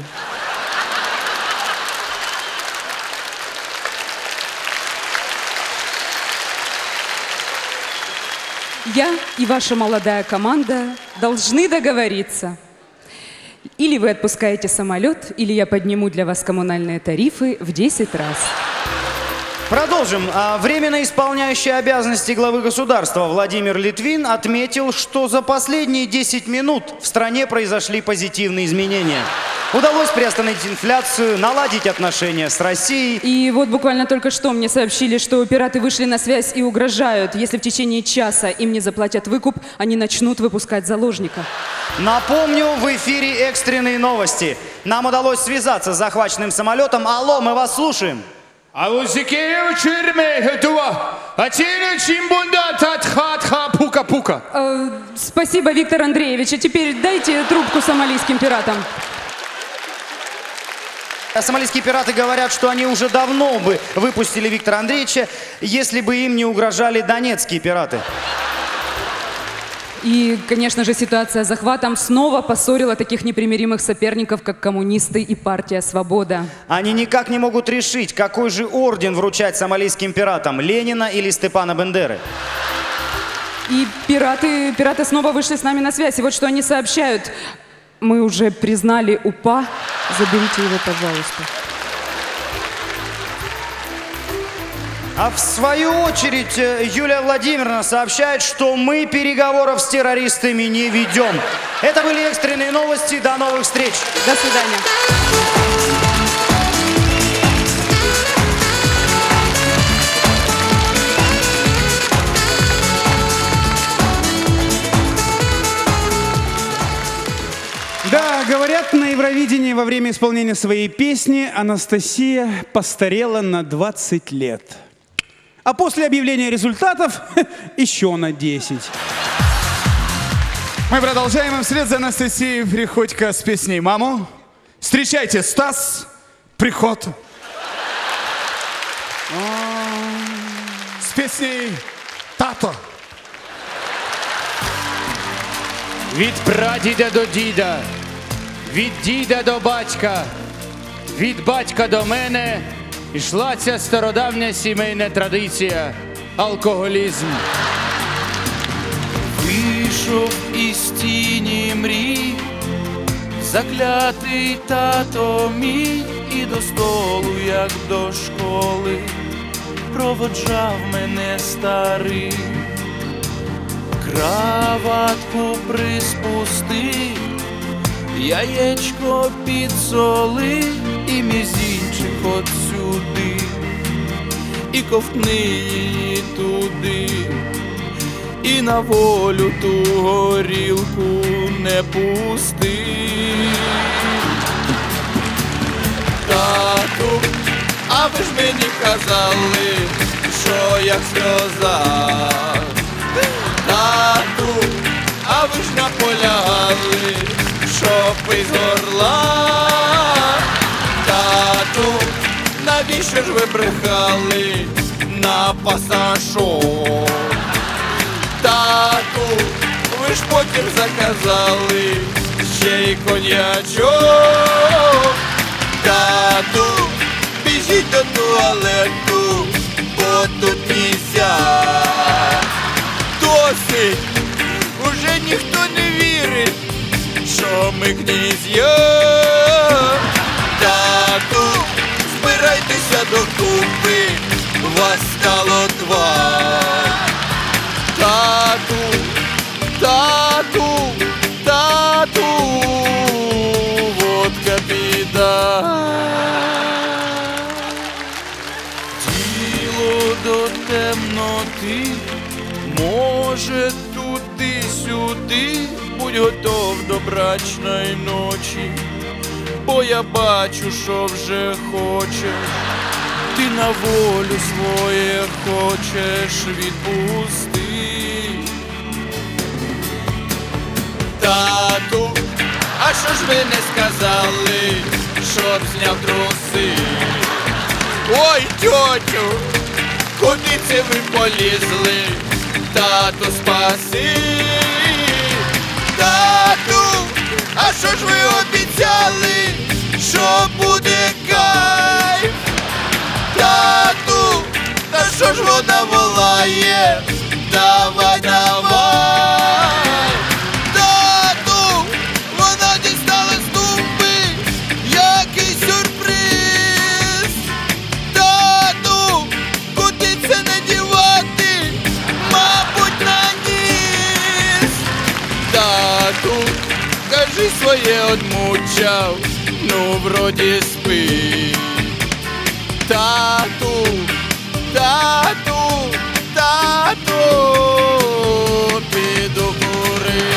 C: я и ваша молодая команда должны договориться. Или вы отпускаете самолет, или я подниму для вас коммунальные тарифы в десять раз».
B: Продолжим. А временно исполняющий обязанности главы государства Владимир Литвин отметил, что за последние десять минут в стране произошли позитивные изменения. Удалось приостановить инфляцию, наладить отношения с Россией.
C: И вот буквально только что мне сообщили, что пираты вышли на связь и угрожают. Если в течение часа им не заплатят выкуп, они начнут выпускать заложника.
B: Напомню, в эфире экстренные новости. Нам удалось связаться с захваченным самолетом. Алло, мы вас слушаем.
L: А вот пука-пука.
C: Э, спасибо, Виктор Андреевич. А теперь дайте трубку сомалийским пиратам.
B: Сомалийские пираты говорят, что они уже давно бы выпустили Виктора Андреевича, если бы им не угрожали донецкие пираты.
C: И, конечно же, ситуация с захватом снова поссорила таких непримиримых соперников, как коммунисты и партия «Свобода».
B: Они никак не могут решить, какой же орден вручать сомалийским пиратам – Ленина или Степана Бендеры.
C: И пираты, пираты снова вышли с нами на связь. И вот что они сообщают. Мы уже признали УПА. Заберите его, пожалуйста.
B: А в свою очередь Юлия Владимировна сообщает, что мы переговоров с террористами не ведем. Это были экстренные новости. До новых встреч.
C: До свидания.
H: Да, говорят, на Евровидении во время исполнения своей песни Анастасия постарела на двадцать лет. А после объявления результатов еще на десять.
L: Мы продолжаем. Вслед за Анастасией Приходько с песней «Маму». Встречайте, Стас Приход. С песней «Тато».
K: Від прадіда до діда, від діда до батька, від батька до мене йшла ця стародавня сімейна традиція – алкоголізм.
E: Вийшов із тіні мрій, заклятий тато мій, і до столу, як до школи, проводжав мене старий. Краватку приспустив, яєчко підсолив, і мізінчик от сюди, і ковтни її туди, і на волю ту горілку не пусти. Тату, а ви ж мені казали, що як сльоза. Тату, а ви ж наполягали, щоб із горла. Тату, навіщо ж ви брехали на пасашок? Тату, ви ж потім заказали ще й коньячок. Тату, біжіть до туалету, бо тут місця. Досить, уже ніхто не вірить, що ми князья. Тату, збирайтеся докупи, вас стало два. Тату, тату, тату, водка біда. Тіло до темноти, може туди-сюди, будь готов до брачної ночі, бо я бачу, що вже хочеш, ти на волю своє хочеш відпусти. Тату, а що ж ви не сказали, щоб зняв труси? Ой, тьотю, куди це ви полізли? Тату, спаси. Тату, а що ж ви обіцяли, що буде кайф? Тату, та що ж вона волає? Давай, давай. Тату, вона дістала з тумби, який сюрприз. Тату, куди це не дівати? Мабуть, на ніс. Тату, кажи своє одмучав, ну вроді спить. Тату, тату, тату, піду курить.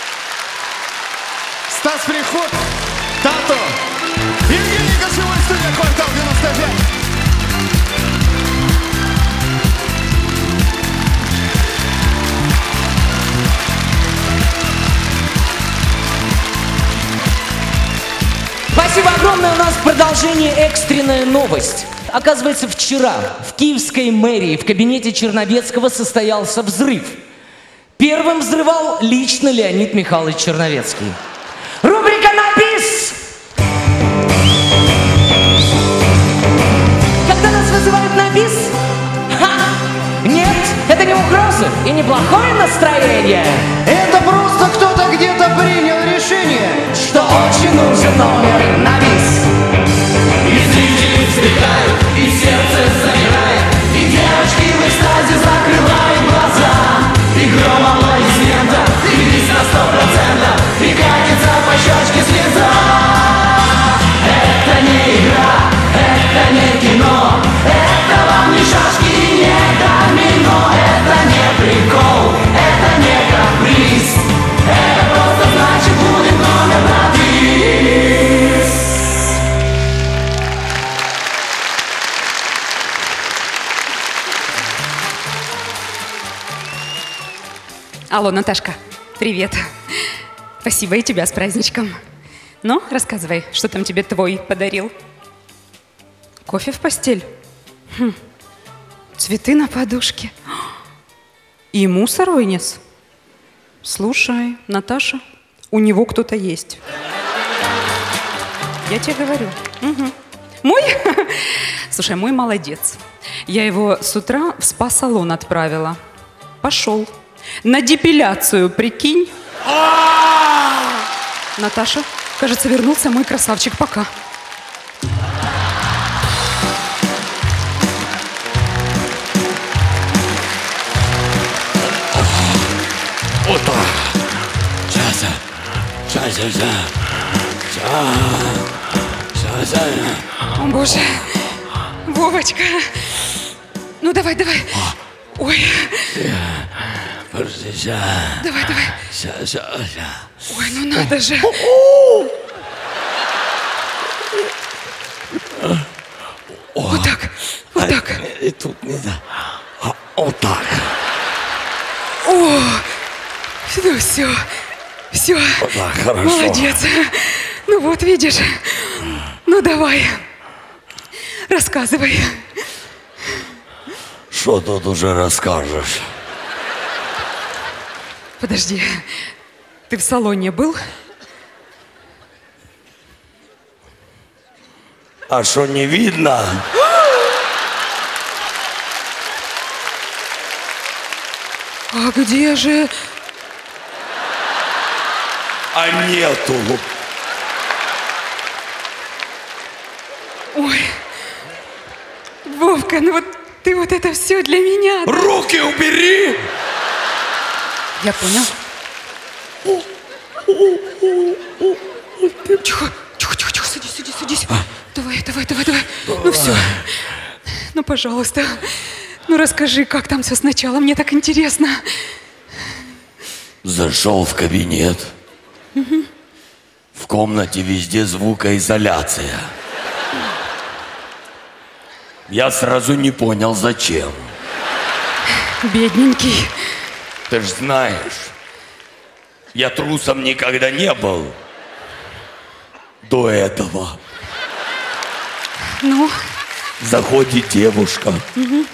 L: Стас Приход, Тато, Евгений Кошевой, студия. Квартал девяносто пять.
A: Спасибо огромное. У нас в продолжении экстренная новость. Оказывается, вчера в киевской мэрии в кабинете Черновецкого состоялся взрыв. Первым взрывал лично Леонид Михайлович Черновецкий. Рубрика «На бис». Когда нас вызывают на бис, ха, нет, это не угрозы и не плохое настроение.
B: Это просто кто-то где-то принял решение,
A: что очень нужен номер на бис.
E: И зрители взлетают, и сердце замирает, и девочки в экстазе закрывают глаза. И гром аплодисментов, и бис на сто процентов, и катится по щечке слеза. Это не игра, это не кино, это вам не шашки и не домино. Это не прикол, это не каприз, это просто значит будет номер на бис.
C: Алло, Наташка, привет. Спасибо, и тебя с праздничком. Ну, рассказывай, что там тебе твой подарил? Кофе в постель? Хм. Цветы на подушке? И мусор вынес? Слушай, Наташа, у него кто-то есть. Я тебе говорю. Угу. Мой? Слушай, мой молодец. Я его с утра в спа-салон отправила. Пошел. На депиляцию, прикинь. Наташа, кажется, вернулся мой красавчик. Пока.
G: Вот так. Сейчас, сейчас, сейчас, сейчас, сейчас.
C: О, Боже. Вовочка. Ну, давай, давай. Ой.
G: Подожди, сейчас.
C: Давай, давай.
G: Сейчас, сейчас, сейчас.
C: Ой, ну надо же. Вот так, вот так.
G: И тут не да. Вот так.
C: О, ну все, все.
G: Так, хорошо.
C: Молодец. Ну вот, видишь. Ну давай, рассказывай.
G: Что тут уже расскажешь?
C: Подожди, ты в салоне был?
G: А что, не видно?
C: А где же?
G: А нету.
C: Ой, Вовка, ну вот ты вот это все для меня.
G: Руки убери!
C: Я понял. Тихо, тихо, тихо, тихо, садись, садись, садись. Давай, давай, давай, давай. Ну все. Ну, пожалуйста. Ну, расскажи, как там все сначала. Мне так интересно.
G: Зашел в кабинет.
C: Угу.
G: В комнате везде звукоизоляция. Я сразу не понял, зачем.
C: Бедненький.
G: Ты ж знаешь, я трусом никогда не был до этого.
C: Ну?
G: Заходит девушка.
C: Угу.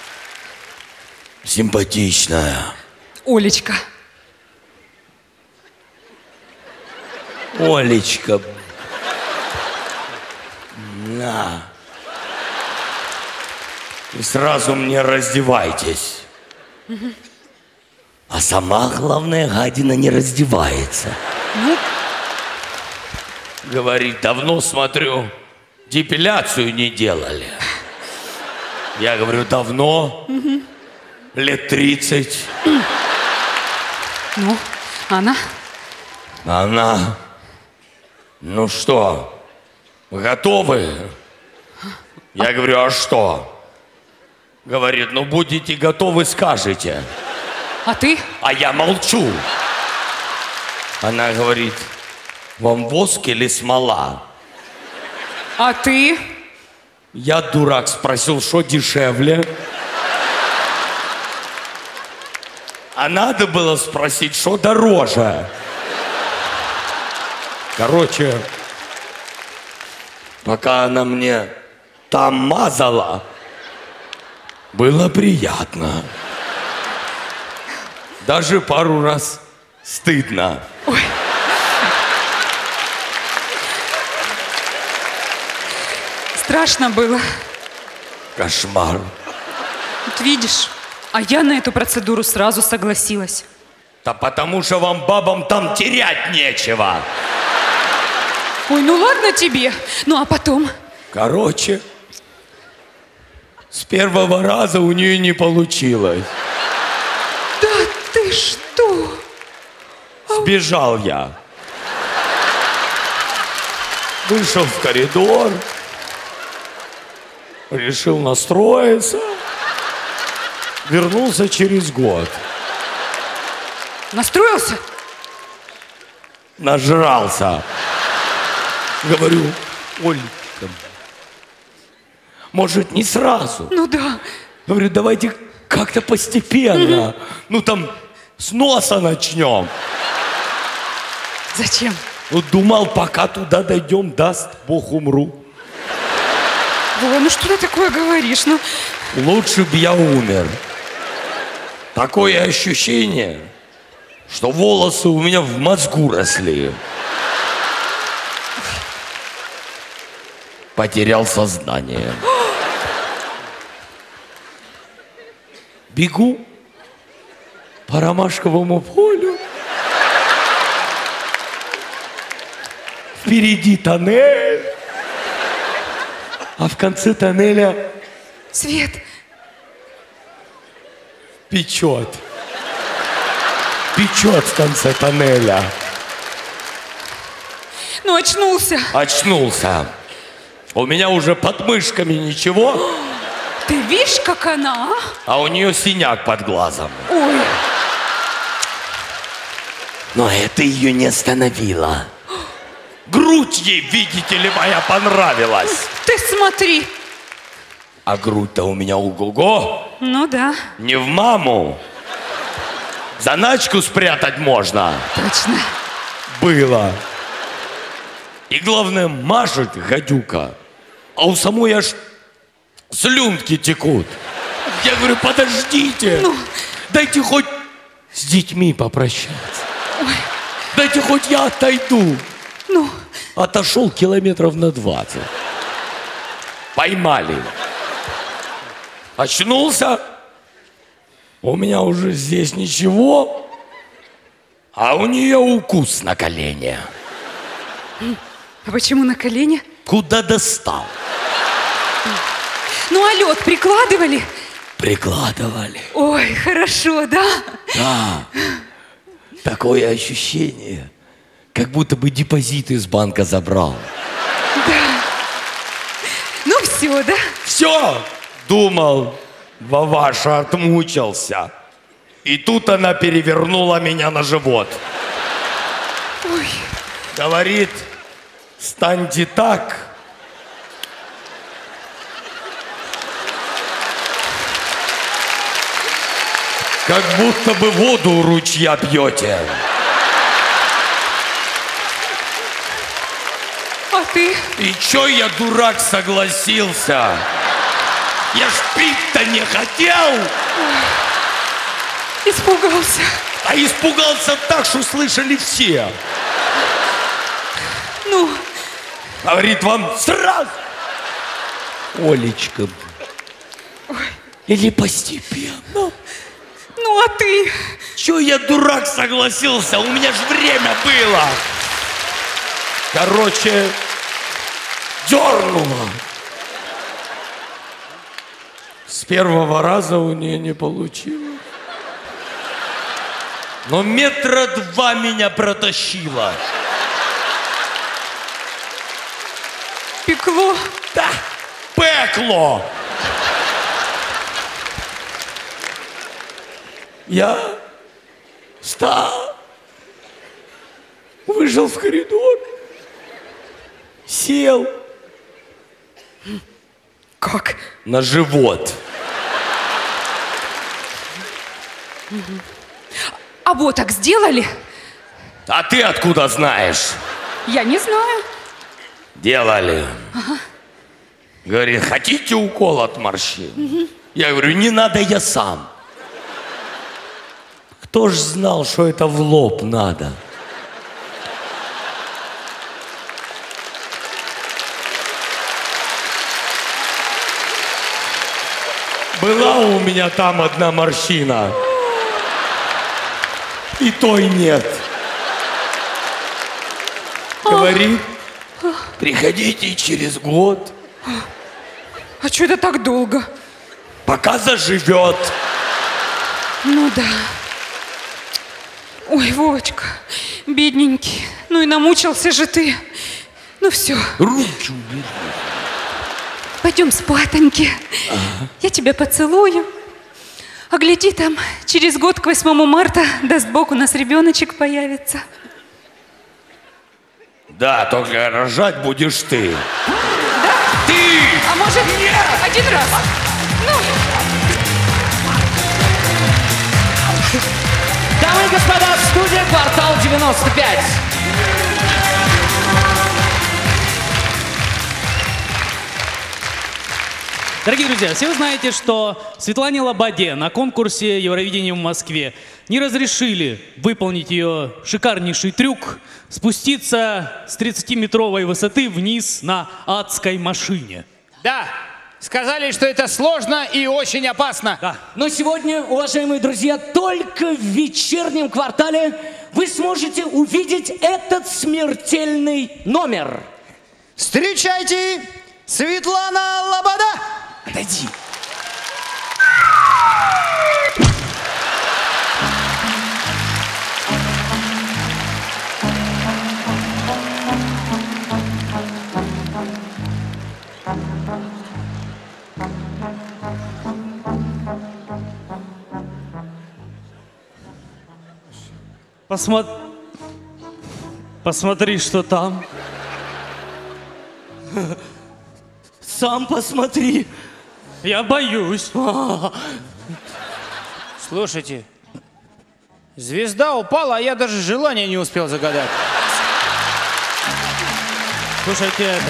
G: Симпатичная.
C: Олечка.
G: Олечка. На. И сразу мне раздевайтесь.
C: Угу.
G: А сама, главная, гадина не раздевается.
C: Ну?
G: Говорит, давно смотрю, депиляцию не делали. Я говорю, давно?
C: Угу.
G: Лет тридцать.
C: Ну, она?
G: Она. Ну что, готовы? Я говорю, а что? Говорит, ну будете готовы, скажете.
C: А ты?
G: А я молчу. Она говорит, вам воск или смола?
C: А ты?
G: Я, дурак, спросил, что дешевле. А надо было спросить, что дороже. Короче, пока она мне там мазала, было приятно. Даже пару раз стыдно.
C: Ой. Страшно было.
G: Кошмар.
C: Вот видишь, а я на эту процедуру сразу согласилась.
G: Да потому что вам, бабам, там терять нечего.
C: Ой, ну ладно тебе. Ну а потом?
G: Короче, с первого раза у нее не получилось.
C: Да ты что?
G: Сбежал я. Вышел в коридор. Решил настроиться. Вернулся через год.
C: Настроился?
G: Нажрался. Говорю, Олечка, может, не сразу?
C: Ну да.
G: Говорю, давайте как-то постепенно. Mm-hmm. Ну там с носа начнем.
C: Зачем?
G: Вот думал, пока туда дойдем, даст Бог, умру.
C: Вова, ну что ты такое говоришь? Ну...
G: Лучше б я умер. Такое ощущение, что волосы у меня в мозгу росли. Потерял сознание. Бегу по ромашковому полю. Впереди тоннель. А в конце тоннеля...
C: Свет.
G: Печет. Печет в конце тоннеля.
C: Ну, очнулся.
G: Очнулся. У меня уже под мышками ничего.
C: Ты видишь, как она, а?
G: А у нее синяк под глазом.
C: Ой.
G: Но это ее не остановило. Грудь ей, видите ли, моя понравилась.
C: Ты смотри.
G: А грудь-то у меня ого-го.
C: Ну да.
G: Не в маму. Заначку спрятать можно.
C: Точно.
G: Было. И главное, машет гадюка. А у самой аж слюнки текут. Я говорю, подождите.
C: Ну?
G: Дайте хоть с детьми попрощаться.
C: Ой.
G: Дайте хоть я отойду.
C: Ну?
G: Отошел километров на двадцать. Поймали. Очнулся. У меня уже здесь ничего. А у нее укус на колене.
C: А почему на колене?
G: Куда достал?
C: Ну, а лед прикладывали?
G: Прикладывали.
C: Ой, хорошо, да?
G: Да. Такое ощущение, как будто бы депозит из банка забрал.
C: Да. Ну все, да?
G: Все, думал, Ваваша отмучился. И тут она перевернула меня на живот.
C: Ой.
G: Говорит, станьте так. Как будто бы воду у ручья пьете.
C: А ты?
G: И чё я, дурак, согласился? Я ж пить-то не хотел.
C: Испугался.
G: А испугался так, что слышали все.
C: Ну?
G: Говорит, вам сразу. Олечка.
C: Ой.
G: Или постепенно.
C: Ну, а ты?
G: Чё я, дурак, согласился? У меня ж время было. Короче, дернула. С первого раза у нее не получилось. Но метра два меня протащило.
C: Пекло?
G: Да, пекло. Я встал, вышел в коридор, сел.
C: Как?
G: На живот.
C: А вот так сделали?
G: А ты откуда знаешь?
C: Я не знаю.
G: Делали.
C: Ага.
G: Говорит, хотите укол от морщин? Угу. Я говорю, не надо, я сам. Кто ж знал, что это в лоб надо? Была у меня там одна морщина. И той нет. Говорит, приходите через год.
C: А что это так долго?
G: Пока заживет.
C: Ну да. Ой, Вовочка, бедненький. Ну и намучился же ты. Ну все.
G: Руки убери.
C: Пойдем спатоньки. Ага. Я тебя поцелую. А гляди там, через год к восьмому марта, даст Бог, у нас ребеночек появится.
G: Да, только рожать будешь ты.
C: Да?
G: Ты!
C: А может, нет! Один раз? Ну...
A: Дамы и господа, студия «Квартал девяносто пять».
F: Дорогие друзья, все вы знаете, что Светлане Лободе на конкурсе Евровидения в Москве не разрешили выполнить ее шикарнейший трюк спуститься с тридцатиметровой высоты вниз на адской машине.
K: Да, сказали, что это сложно и очень опасно.
A: Да. Но сегодня, уважаемые друзья, только в вечернем квартале вы сможете увидеть этот смертельный номер.
B: Встречайте, Светлана Лобода!
A: Отойди.
F: Посмо... Посмотри, что там.
A: Сам посмотри.
F: Я боюсь.
K: Слушайте, звезда упала, а я даже желание не успел загадать.
F: Слушайте, это...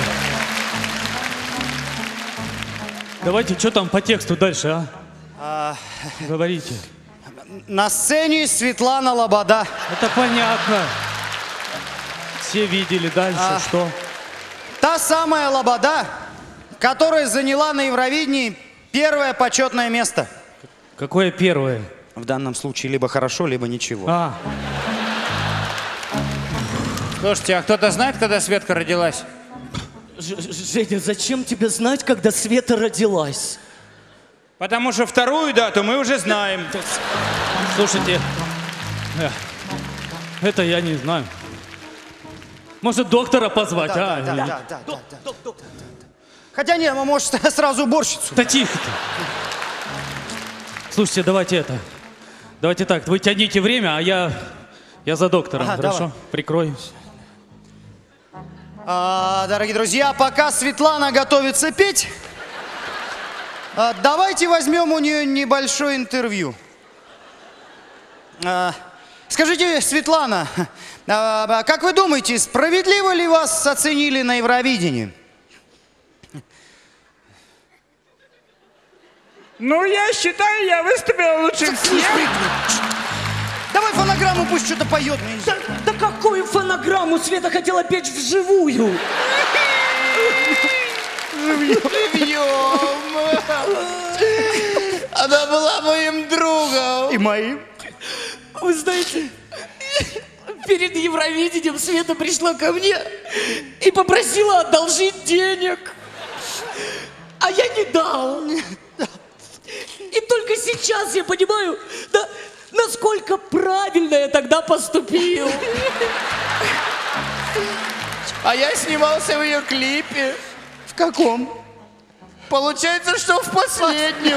F: Давайте, что там по тексту дальше, а?
B: а...
F: Говорите.
B: На сцене Светлана Лобода.
F: Это понятно. Все видели. Дальше а... что?
B: Та самая Лобода, которая заняла на Евровидении первое почетное место.
F: Какое первое?
B: В данном случае либо хорошо, либо ничего.
F: А.
K: Слушайте, а кто-то знает, когда Светка родилась?
A: Ж Женя, зачем тебе знать, когда Света родилась?
K: Потому что вторую дату мы уже знаем.
F: Слушайте, это я не знаю. Может, доктора позвать,
B: да,
F: а?
B: Да, да, да, да, да, да, да. Хотя нет, может, сразу уборщицу.
F: Да тихо ты. Слушайте, давайте это. Давайте так, вы тяните время, а я, я за доктором, ага, хорошо? Давай. Прикроюсь.
B: А, дорогие друзья, пока Светлана готовится петь, а, давайте возьмем у нее небольшое интервью. А, скажите, Светлана, а, как вы думаете, справедливо ли вас оценили на Евровидении?
K: Ну, я считаю, я выступила лучше всех.
B: Давай фонограмму, пусть что-то поет.
A: Да, да какую фонограмму? Света хотела петь вживую.
G: Живьем. Она была моим другом.
B: И моим.
A: Вы знаете, перед Евровидением Света пришла ко мне и попросила одолжить денег. А я не дал. И только сейчас я понимаю, да, насколько правильно я тогда поступил.
G: А я снимался в ее клипе.
B: В каком?
G: Получается, что в последнем.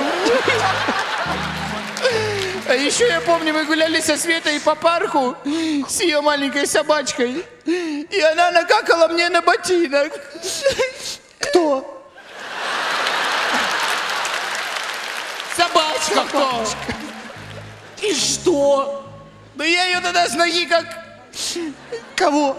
G: А еще я помню, мы гуляли со Светой по парку с ее маленькой собачкой. И она накакала мне на ботинок.
B: Кто?
L: Собачка кто?
A: И что?
L: Да я ее тогда с ноги как... Кого?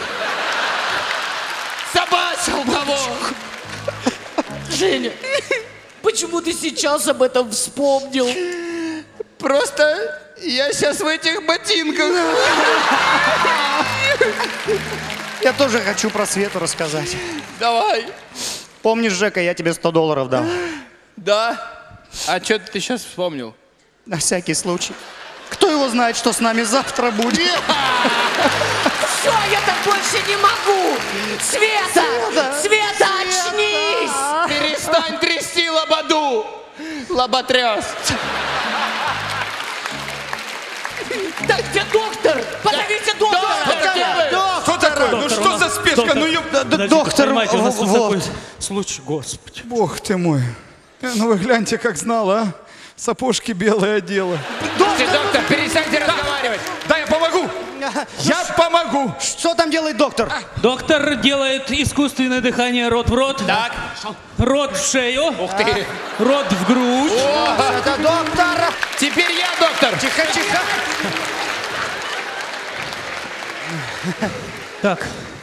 L: Собачил кого?
A: Женя, почему ты сейчас об этом вспомнил?
L: Просто я сейчас в этих ботинках.
B: Я тоже хочу про Свету рассказать.
L: Давай.
B: Помнишь, Жека, я тебе сто долларов дал?
L: Да. А что ты сейчас вспомнил?
B: На всякий случай. Кто его знает, что с нами завтра будет?
A: Все, я так больше не могу! Света! Света, Света очнись!
L: Перестань трясти лободу! Лоботряс!
A: Да где доктор? Позовите доктора!
L: Что такое? Ну что за спешка? Ну ёп...
B: Доктор,
F: у нас тут
B: вот.
F: такой случай, господи.
L: Бог ты мой. Ну вы гляньте, как знала, а? Сапожки белые одела.
K: Доктор, доктор, перестаньте разговаривать.
L: Да, я помогу! Я помогу!
B: Что там делает доктор?
F: Доктор делает искусственное дыхание рот в рот.
K: Так.
F: Рот в шею.
K: Ух ты.
F: Рот в грудь.
B: Это доктор!
K: Теперь я доктор.
B: Тихо, тихо!
F: Так.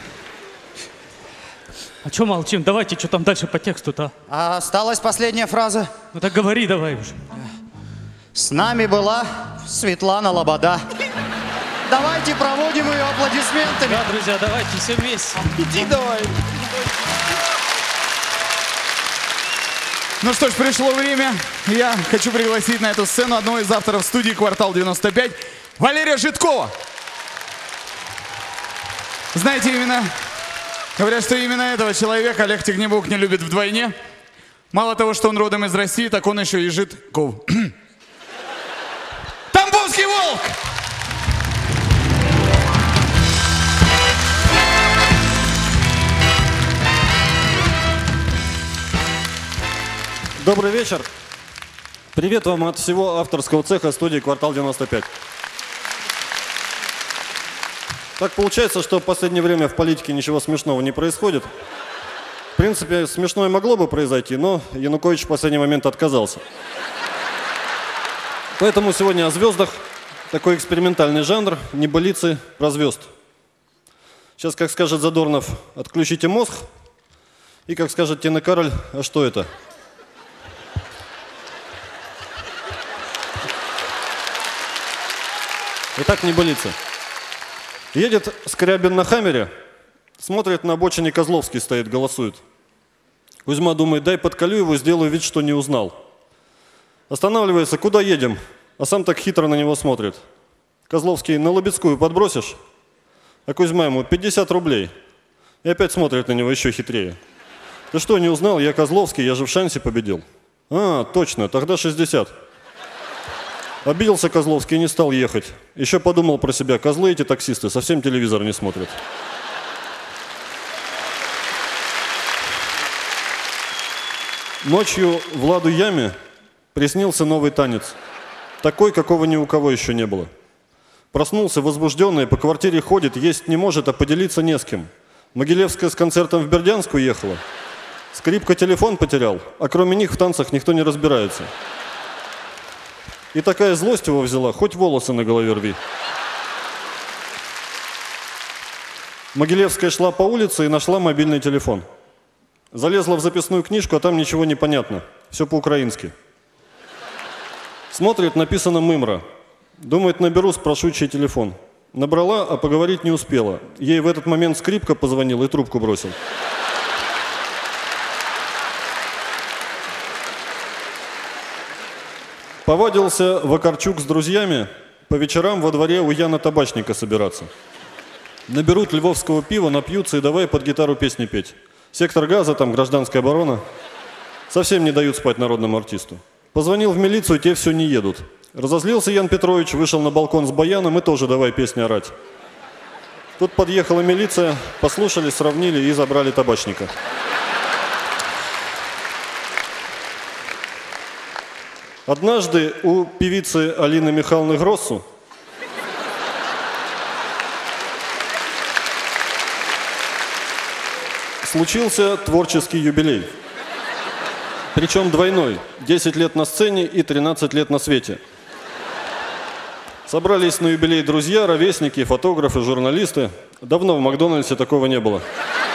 F: А что молчим? Давайте, что там дальше по тексту-то?
B: А осталась последняя фраза.
F: Ну так говори давай уже.
B: С нами была Светлана Лобода. Давайте проводим ее аплодисментами.
F: Да, друзья, давайте все вместе.
L: Иди давай. Ну что ж, пришло время. Я хочу пригласить на эту сцену одного из авторов студии «Квартал девяносто пять» Валерия Жидкова. Знаете, именно... Говорят, что именно этого человека Олег Технебок не любит вдвойне. Мало того, что он родом из России, так он еще и Жидков. Тамбовский волк!
M: Добрый вечер. Привет вам от всего авторского цеха студии «Квартал девяносто пять». Так получается, что в последнее время в политике ничего смешного не происходит. В принципе, смешное могло бы произойти, но Янукович в последний момент отказался. Поэтому сегодня о звездах. Такой экспериментальный жанр, небылицы про звезд. Сейчас, как скажет Задорнов, отключите мозг. И, как скажет Тина Кароль, а что это? Итак, небылица. Едет Скрябин на Хаммере, смотрит, на обочине Козловский стоит, голосует. Кузьма думает, дай подколю его, сделаю вид, что не узнал. Останавливается, куда едем? А сам так хитро на него смотрит. Козловский, на Лобецкую подбросишь? А Кузьма ему, пятьдесят рублей. И опять смотрит на него еще хитрее. Ты что, не узнал? Я Козловский, я же в шансе победил. А, точно, тогда шестьдесят. Обиделся Козловский и не стал ехать. Еще подумал про себя, козлы эти таксисты, совсем телевизор не смотрят. Ночью Владу Яме приснился новый танец. Такой, какого ни у кого еще не было. Проснулся возбужденный, по квартире ходит, есть не может, а поделиться не с кем. Могилевская с концертом в Бердянск уехала. Скрипка телефон потерял, а кроме них в танцах никто не разбирается. И такая злость его взяла, хоть волосы на голове рви. Могилевская шла по улице и нашла мобильный телефон. Залезла в записную книжку, а там ничего не понятно. Все по-украински. Смотрит, написано «Мымра». Думает, наберу, спрошу, чей телефон. Набрала, а поговорить не успела. Ей в этот момент скрипка позвонил и трубку бросил. Повадился Вакарчук с друзьями по вечерам во дворе у Яна Табачника собираться. Наберут львовского пива, напьются и давай под гитару песни петь. Сектор газа, там гражданская оборона. Совсем не дают спать народному артисту. Позвонил в милицию, те все не едут. Разозлился Ян Петрович, вышел на балкон с баяном и тоже давай песни орать. Тут подъехала милиция, послушали, сравнили и забрали Табачника. Однажды у певицы Алины Михайловны Гроссу случился творческий юбилей. Причем двойной. десять лет на сцене и тринадцать лет на свете. Собрались на юбилей друзья, ровесники, фотографы, журналисты. Давно в Макдональдсе такого не было.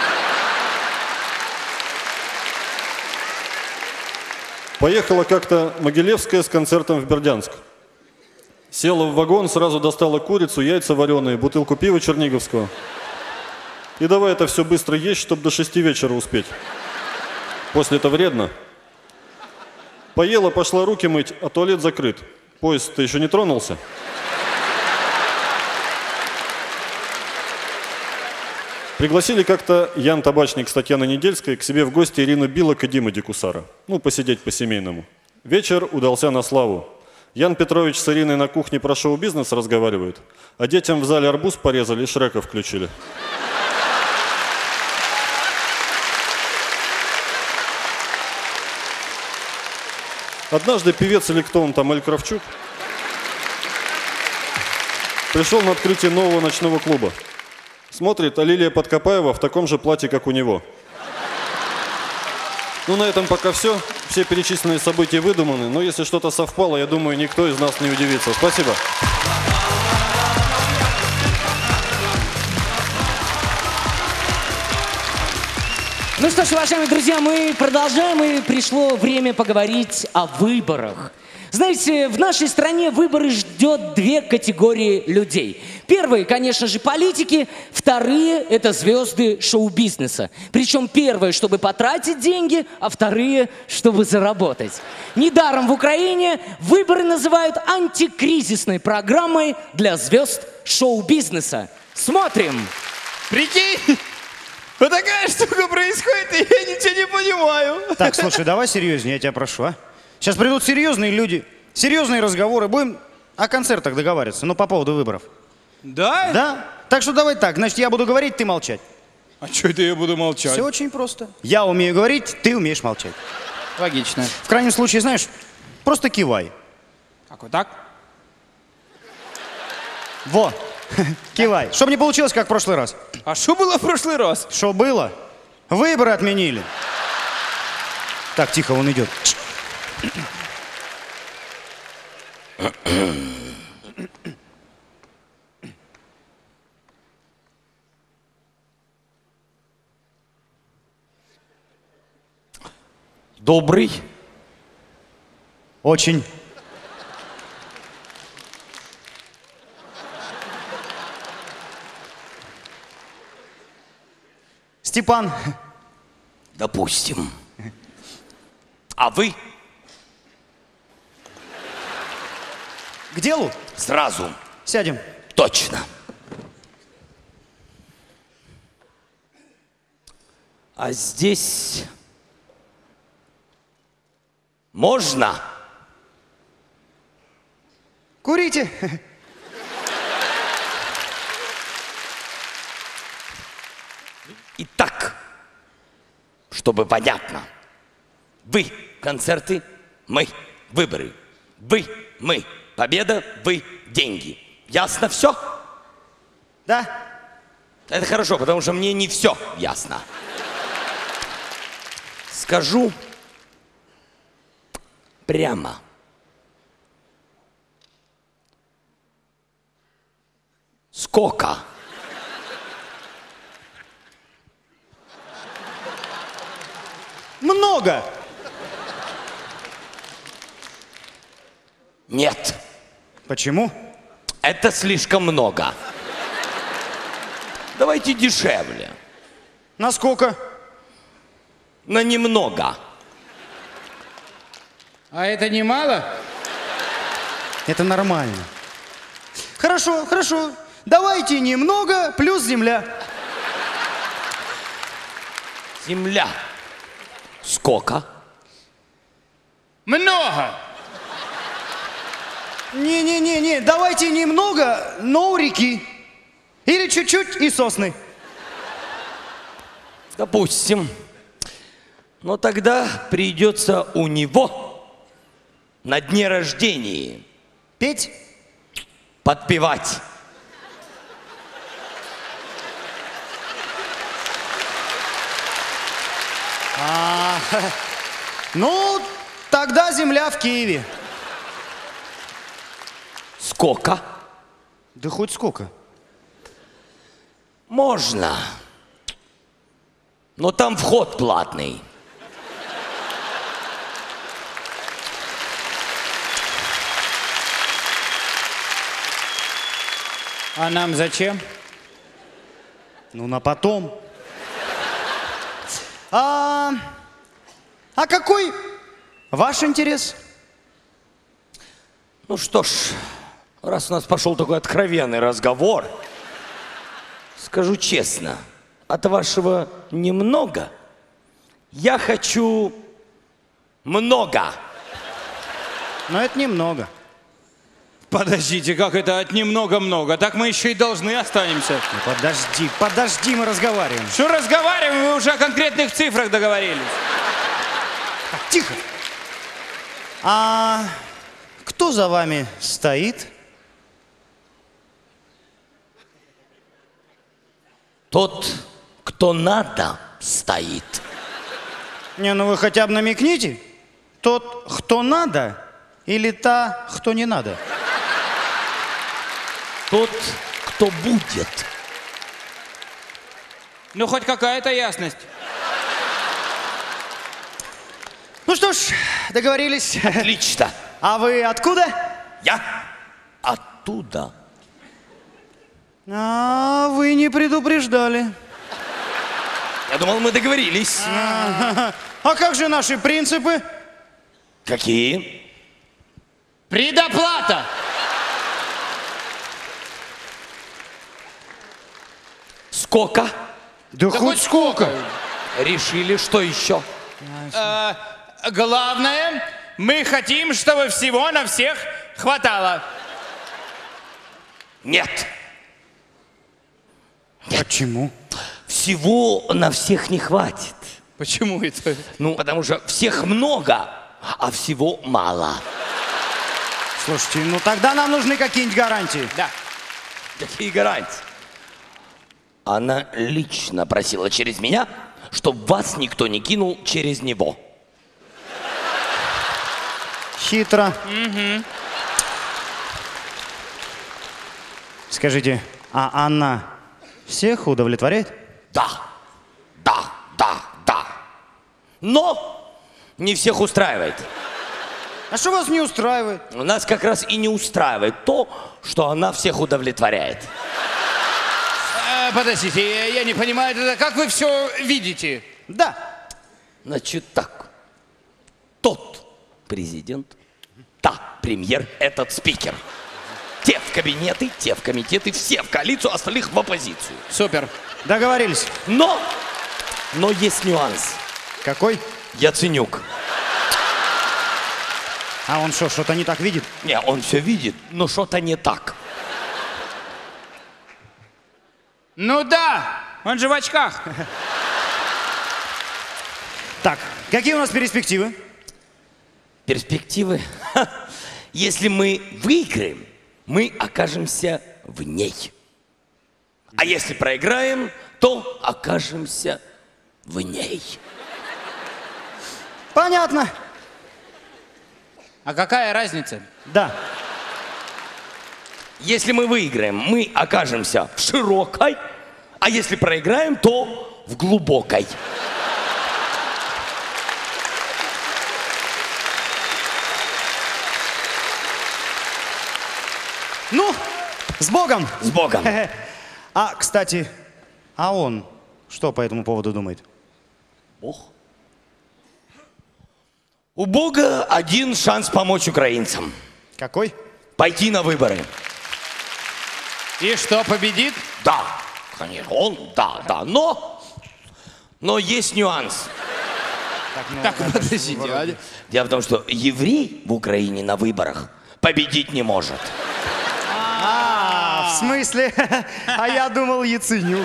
M: Поехала как-то Могилевская с концертом в Бердянск. Села в вагон, сразу достала курицу, яйца вареные, бутылку пива черниговского. И давай это все быстро есть, чтобы до шести вечера успеть. После это вредно. Поела, пошла руки мыть, а туалет закрыт. Поезд-то еще не тронулся. Пригласили как-то Ян Табачник с Татьяной Недельской к себе в гости Ирину Билок и Дима Дикусара. Ну, посидеть по-семейному. Вечер удался на славу. Ян Петрович с Ириной на кухне про шоу-бизнес разговаривают, а детям в зале арбуз порезали и Шрека включили. Однажды певец или кто он там, Эль Кравчук, пришел на открытие нового ночного клуба. Смотрит, а Лилия Подкопаева в таком же платье, как у него. Ну, на этом пока все. Все перечисленные события выдуманы, но если что-то совпало, я думаю, никто из нас не удивится. Спасибо.
A: Ну что ж, уважаемые друзья, мы продолжаем, и пришло время поговорить о выборах. Знаете, в нашей стране выборы ждет две категории людей. Первые, конечно же, политики, вторые – это звезды шоу-бизнеса. Причем первые, чтобы потратить деньги, а вторые, чтобы заработать. Недаром в Украине выборы называют антикризисной программой для звезд шоу-бизнеса. Смотрим!
J: Прикинь, вот такая штука происходит, и я ничего не понимаю.
B: Так, слушай, давай серьезнее, я тебя прошу, а? Сейчас придут серьезные люди, серьезные разговоры, будем о концертах договариваться, ну, по поводу выборов.
J: Да?
B: Да. Так что давай так, значит, я буду говорить, ты молчать.
J: А что это я буду молчать?
B: Все очень просто. Я умею говорить, ты умеешь молчать.
J: Логично.
B: В крайнем случае, знаешь, просто кивай.
J: Как вот так?
B: Во, кивай. Чтобы не получилось, как в прошлый раз.
J: А что было в прошлый раз?
B: Что было? Выборы отменили. Так, тихо, он идет.
G: Добрый.
B: Очень. Степан.
G: Допустим. А вы?
B: К делу?
G: Сразу.
B: Сядем.
G: Точно. А здесь можно?
B: Курите.
G: Итак, чтобы понятно. Вы концерты, мы выборы. Вы, мы победа, вы деньги. Ясно все?
B: Да.
G: Это хорошо, потому что мне не все ясно. Скажу прямо. Сколько?
B: Много.
G: Нет.
B: Почему?
G: Это слишком много. Давайте дешевле.
B: На сколько?
G: На немного.
K: А это немало?
B: Это нормально. Хорошо, хорошо. Давайте немного плюс земля.
G: Земля. Сколько?
K: Много.
B: Не-не-не-не, давайте немного, но у реки. Или чуть-чуть и сосны.
G: Допустим. Но тогда придется у него на дне рождения
B: петь,
G: подпевать.
B: А, Ну, тогда земля в Киеве.
G: Сколько?
B: Да хоть сколько.
G: Можно. Но там вход платный.
K: А нам зачем?
B: Ну, на потом. А, а какой ваш интерес?
G: Ну что ж, раз у нас пошел такой откровенный разговор, скажу честно, от вашего немного я хочу много.
B: Но это немного.
K: Подождите, как это от немного-много? Так мы еще и должны останемся.
B: Ну, подожди, подожди, мы разговариваем.
K: Что разговариваем? Мы уже о конкретных цифрах договорились.
B: Так, тихо. А кто за вами стоит?
G: Тот, кто надо, стоит.
B: Не, ну вы хотя бы намекните. Тот, кто надо, или та, кто не надо?
G: Тот, кто будет.
K: Ну, хоть какая-то ясность.
B: Ну что ж, договорились.
G: Отлично.
B: А вы откуда?
G: Я оттуда.
B: А вы не предупреждали.
G: Я думал, мы договорились.
B: А, а как же наши принципы?
G: Какие?
K: Предоплата!
G: Сколько?
B: Да,
K: Да хоть сколько?
G: Решили, что еще?
K: Э, главное, мы хотим, чтобы всего на всех хватало.
G: Нет.
B: Почему?
G: Всего на всех не хватит.
K: Почему это?
G: Ну, потому что всех много, а всего мало.
B: Слушайте, ну тогда нам нужны какие-нибудь гарантии.
K: Да.
G: Какие гарантии? Она лично просила через меня, чтобы вас никто не кинул через него.
B: Хитро.
K: Угу.
B: Скажите, а она всех удовлетворяет?
G: Да, да, да, да. Но не всех устраивает.
B: А что вас не устраивает?
G: У нас как раз и не устраивает то, что она всех удовлетворяет.
K: Э, подождите, я, я не понимаю, это как вы все видите?
B: Да.
G: Значит так. Тот президент, та премьер, этот спикер. Те в кабинеты, те в комитеты, все в коалицию, остальных в оппозицию.
K: Супер.
B: Договорились.
G: Но, но есть нюанс.
B: Какой?
G: Яценюк.
B: А он что, что-то не так видит?
G: Не, он все видит, но что-то не так.
K: Ну да, он же в очках.
B: Так, какие у нас перспективы?
G: Перспективы? Ха. Если мы выиграем, мы окажемся в ней. А если проиграем, то окажемся в ней.
B: Понятно.
K: А какая разница?
B: Да.
G: Если мы выиграем, мы окажемся в широкой, а если проиграем, то в глубокой.
B: Ну, с Богом.
G: С Богом.
B: А, кстати, а он что по этому поводу думает?
G: Бог? У Бога один шанс помочь украинцам.
B: Какой?
G: Пойти на выборы.
K: И что, победит?
G: Да, конечно, он, да, да, но, но есть нюанс.
B: Так, ну,
K: Так,
B: это
K: подождите.
B: вроде-
K: а-
G: Дело в том, что еврей в Украине на выборах победить не может.
B: А, в смысле? А я думал, Яценюк.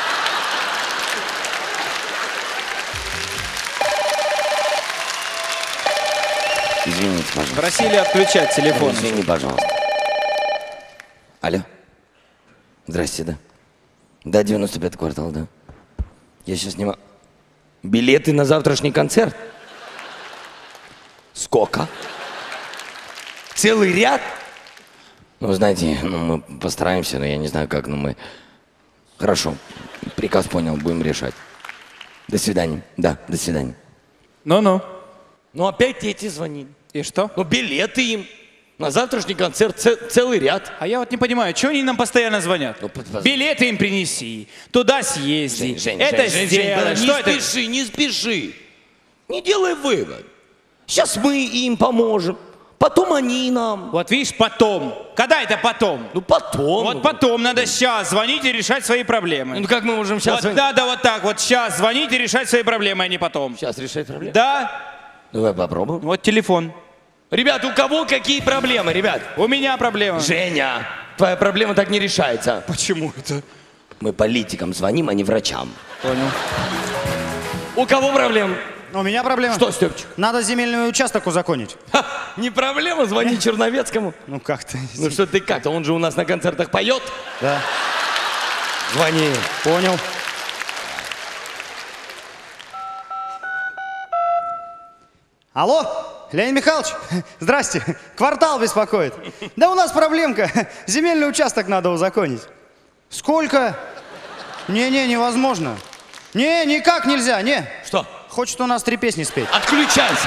G: Извините, пожалуйста.
K: Просили отключать телефон.
G: Извини, пожалуйста. Алло. Здрасте, да? Да, девяносто пятый квартал, да. Я сейчас снимаю. Билеты на завтрашний концерт? Сколько? Целый ряд? Ну, знаете, ну, мы постараемся, но я не знаю как, но мы... Хорошо, приказ понял, будем решать. До свидания. Да, до свидания.
J: Ну-ну.
G: Ну, опять эти звонили.
J: И что?
G: Ну, билеты им. На завтрашний концерт ц- целый ряд.
J: А я вот не понимаю, что они нам постоянно звонят?
G: Ну, под- под-
J: Билеты им принеси, туда съезди,
G: Жень, Жень,
J: это
G: Жень, Жень,
J: сделай.
G: Жень,
J: Что
G: не
J: это?
G: спеши, не спеши. Не делай вывод. Сейчас мы им поможем. Потом они нам.
J: Вот видишь, потом. Когда это потом?
G: Ну, потом.
J: Вот потом надо сейчас звонить и решать свои проблемы.
G: Ну, как мы можем сейчас
J: Вот
G: звонить?
J: надо вот так вот сейчас звонить и решать свои проблемы, а не потом.
G: Сейчас решать проблемы?
J: Да.
G: Давай попробуем.
J: Вот телефон.
G: Ребят, у кого какие проблемы, ребят?
J: У меня проблема.
G: Женя, твоя проблема так не решается.
J: Почему это?
G: Мы политикам звоним, а не врачам.
J: Понял.
G: У кого проблемы?
B: У меня проблема.
G: Что, Степчик?
B: Надо земельный участок узаконить.
G: Ха, не проблема, звони Черновецкому.
B: Ну как ты?
G: Ну что ты как-то, он же у нас на концертах поет.
B: Да.
G: Звони.
B: Понял. Алло, Леонид Михайлович, здрасте. Квартал беспокоит. Да у нас проблемка. Земельный участок надо узаконить. Сколько? Не-не, невозможно. Не, никак нельзя, не.
G: Что?
B: Хочет у нас три песни спеть.
G: Отключайся.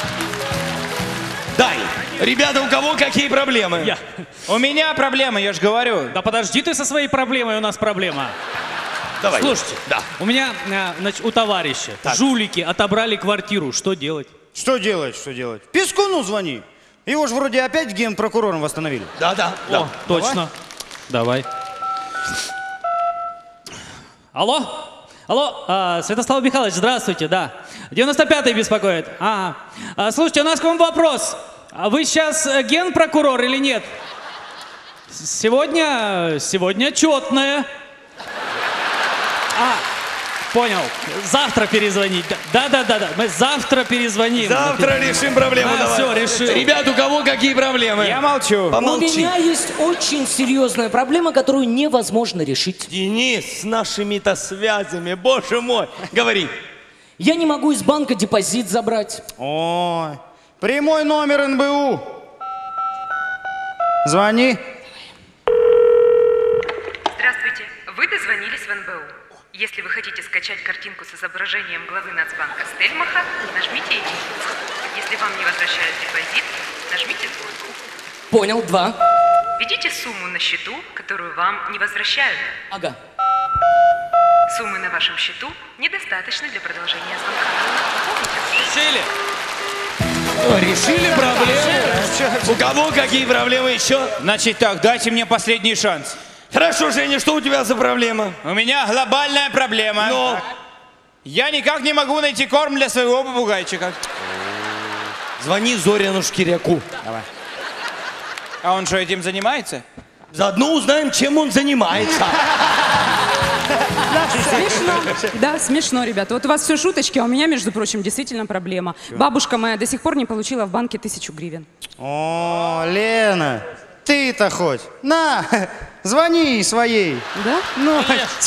G: Дай. Ребята, у кого какие проблемы?
F: Я.
J: У меня проблема, я же говорю.
F: Да подожди ты со своей проблемой, у нас проблема.
G: Давай.
F: Слушайте,
G: Да.
F: у меня, э, значит, у товарища
G: Так.
F: жулики отобрали квартиру. Что делать?
B: Что делать, что делать? Пескуну звони. Его же вроде опять генпрокурором восстановили.
G: Да-да.
F: О, точно. Давай. Алло? Алло, а, Святослав Михайлович, здравствуйте, да. девяносто пятый беспокоит. Ага. А, слушайте, у нас к вам вопрос. А вы сейчас э, генпрокурор или нет? С- Сегодня, сегодня четное. А, понял. Завтра перезвонить. Да-да-да, мы завтра перезвоним.
G: Завтра решим проблему.
F: Да,
G: давай.
F: все, решил.
G: Ребят, у кого какие проблемы?
J: Я молчу.
A: У
G: Помолчи.
A: меня есть очень серьезная проблема, которую невозможно решить.
G: Денис, с нашими-то связями, боже мой. Говори.
A: Я не могу из банка депозит забрать.
B: Ой, прямой номер эн бэ у. Звони.
N: Здравствуйте. Вы дозвонились в эн бэ у. Если вы хотите скачать картинку с изображением главы Нацбанка Стельмаха, нажмите единицу. Если вам не возвращают депозит, нажмите двойку.
A: Понял, два.
N: Введите сумму на счету, которую вам не возвращают.
A: Ага.
N: Суммы на вашем счету недостаточно для продолжения звонка.
F: Решили?
G: О, решили проблему? У кого какие проблемы еще?
J: Значит так, дайте мне последний шанс.
G: Хорошо, Женя, что у тебя за проблема?
J: У меня глобальная проблема.
G: Ну?
J: Я никак не могу найти корм для своего попугайчика.
G: Звони Зоряну Шкиряку.
B: Давай.
J: А он что, этим занимается?
G: Заодно узнаем, чем он занимается.
C: Смешно. Да, смешно, ребята. Вот у вас все шуточки, а у меня, между прочим, действительно проблема. Бабушка моя до сих пор не получила в банке тысячу гривен.
B: О, Лена, ты-то хоть. На, звони своей.
C: Да?
B: Ну,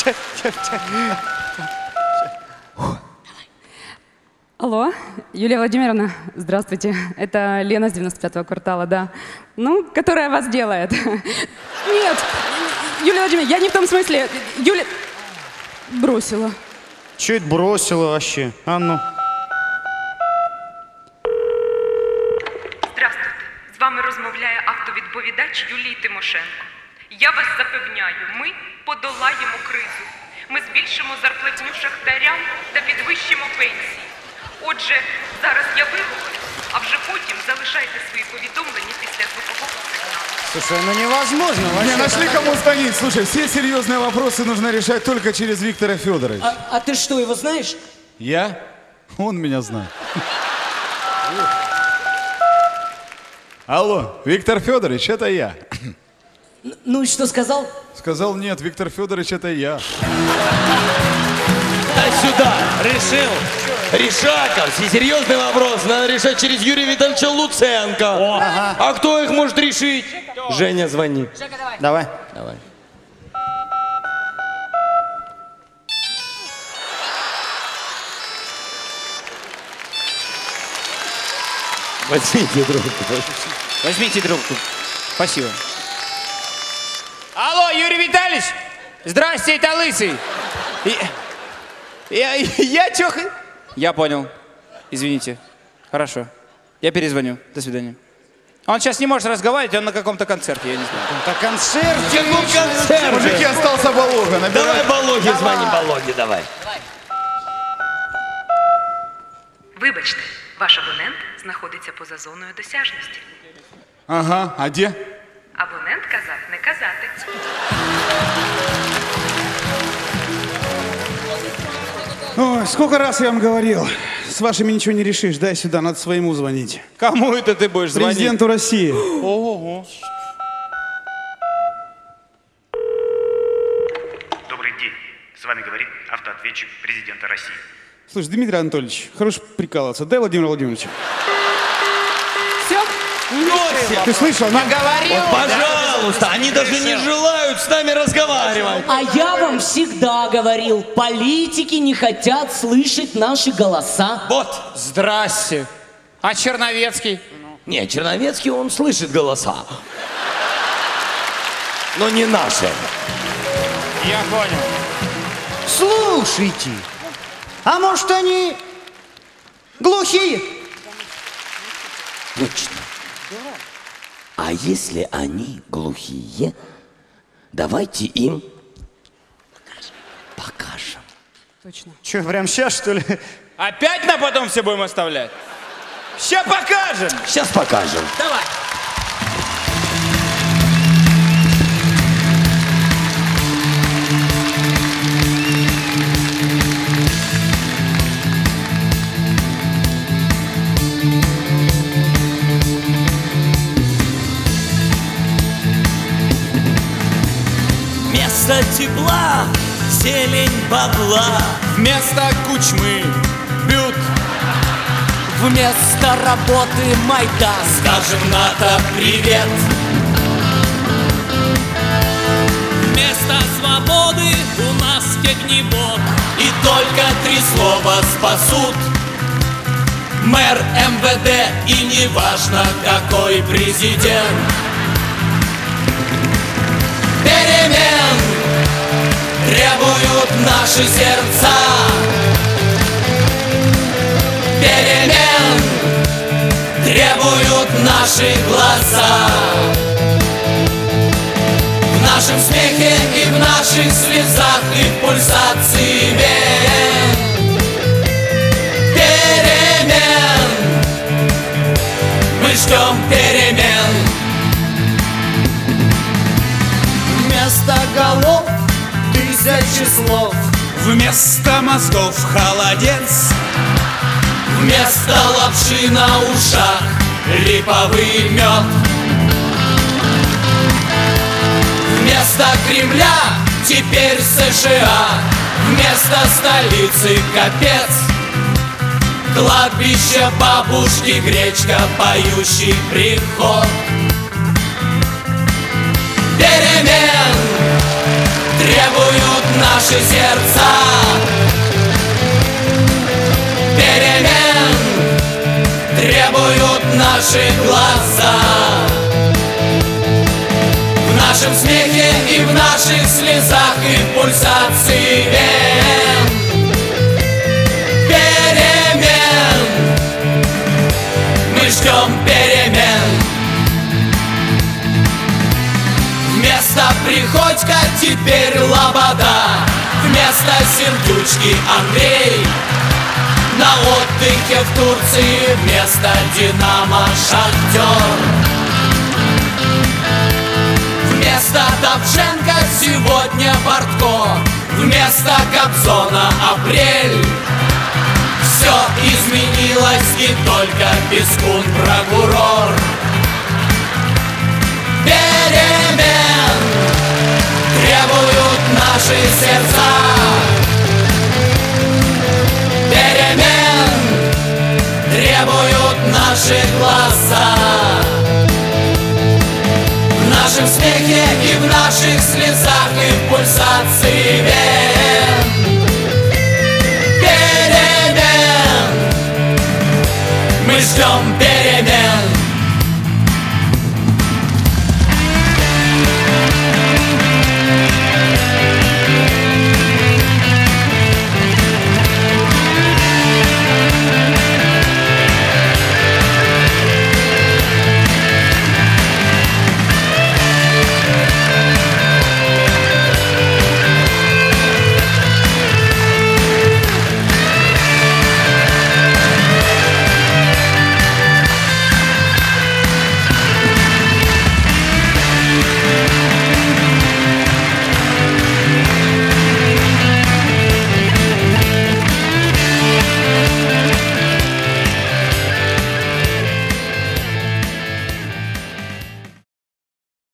C: Алло, Юлия Владимировна, здравствуйте. Это Лена с девяносто пятого квартала, да. Ну, которая вас делает. Нет, Юлия Владимировна, я не в том смысле. Юля... Бросила.
B: Че это бросила вообще? А ну.
N: Здравствуйте. З вами розмовляє автовідповідач Юлії Тимошенко. Я вас запевняю, ми подолаємо кризу. Ми збільшимо зарплатню шахтарям та підвищимо пенсії. Отже, зараз я виговорю, а вже потім залишайте свої повідомлення після звукового сигналу.
B: Слушай, ну невозможно вообще.
L: Не, нашли кому звонить. Слушай, все серьезные вопросы нужно решать только через Виктора Федоровича.
A: А, а ты что, его знаешь?
L: Я? Он меня знает. Алло, Виктор Федорович, это я.
A: Н- Ну и что сказал?
L: Сказал, нет, Виктор Федорович, это я.
G: Дай сюда.
F: Решил.
G: Решака, все серьезный вопрос надо решать через Юрия Витальевича Луценко. А кто их может решить? Женя, звони.
B: Давай.
G: Давай. Возьмите трубку.
K: Возьмите трубку. Спасибо. Алло, Юрий Витальевич! Здрасте, это Лысый. Я, я, я чё... Я понял. Извините. Хорошо. Я перезвоню. До свидания. Он сейчас не может разговаривать, он на каком-то концерте, я не знаю.
B: На концерте?
G: Каком концерте?
L: Мужики, остался Балога.
G: Давай Балоге звони, Балоге, давай.
N: Вибачте, ваш абонент знаходиться поза зоною досяжності.
L: Ага, а где?
N: Абонент казав не казати.
H: Ой, сколько раз я вам говорил, с вашими ничего не решишь, дай сюда, надо своему звонить.
K: Кому это ты будешь звонить?
H: Президенту России.
K: Ого.
O: Добрый день. С вами говорит автоответчик президента России.
H: Слушай, Дмитрий Анатольевич, хорош прикалываться, дай Владимира Владимировича.
C: Все?
H: Ты слышал?
G: Вот, пожалуйста, они даже не желают с нами разговаривать.
A: А я вам всегда говорил, политики не хотят слышать наши голоса.
G: Вот.
K: Здрасте. А Черновецкий?
G: Не, Черновецкий, он слышит голоса. Но не наши.
K: Я понял.
B: Слушайте, а может они глухие?
G: Точно. А если они глухие, давайте им покажем.
C: Точно.
B: Че, прям сейчас, что ли?
K: Опять на потом все будем оставлять? Сейчас покажем.
G: Сейчас покажем.
A: Давай.
E: Вместо тепла зелень бабла,
L: Вместо кучмы бют.
A: Вместо работы майдан.
E: скажем НАТО привет. Вместо свободы у нас огнебок, и только три слова спасут мэр, эм вэ дэ и неважно какой президент. Перемен требуют наши сердца. Перемен требуют наши глаза. В нашем смехе и в наших слезах, и в пульсации вен. Перемен, мы ждем перемен.
A: Вместо голов тысячи слов.
E: Вместо мозгов холодец. Вместо лапши на ушах липовый мед. Вместо Кремля теперь США. Вместо столицы капец. Кладбище бабушки гречка, поющий приход. Перемен требуют наши сердца. Перемен требуют наши глаза. В нашем смехе и в наших слезах, и в пульсации вен. Перемен, мы ждем перемен. Вместо Приходько теперь Лобода. Вместо Сердючки Андрей. На отдыхе в Турции вместо Динамо Шахтер. Вместо Давженко сегодня Бортко. Вместо Кобзона Апрель. Все изменилось, и только Пескун прокурор. Перемен требуют наши сердца. Перемен требуют наши глаза. В нашем смехе и в наших слезах, и в пульсации вен. Перемен, мы ждем перемен.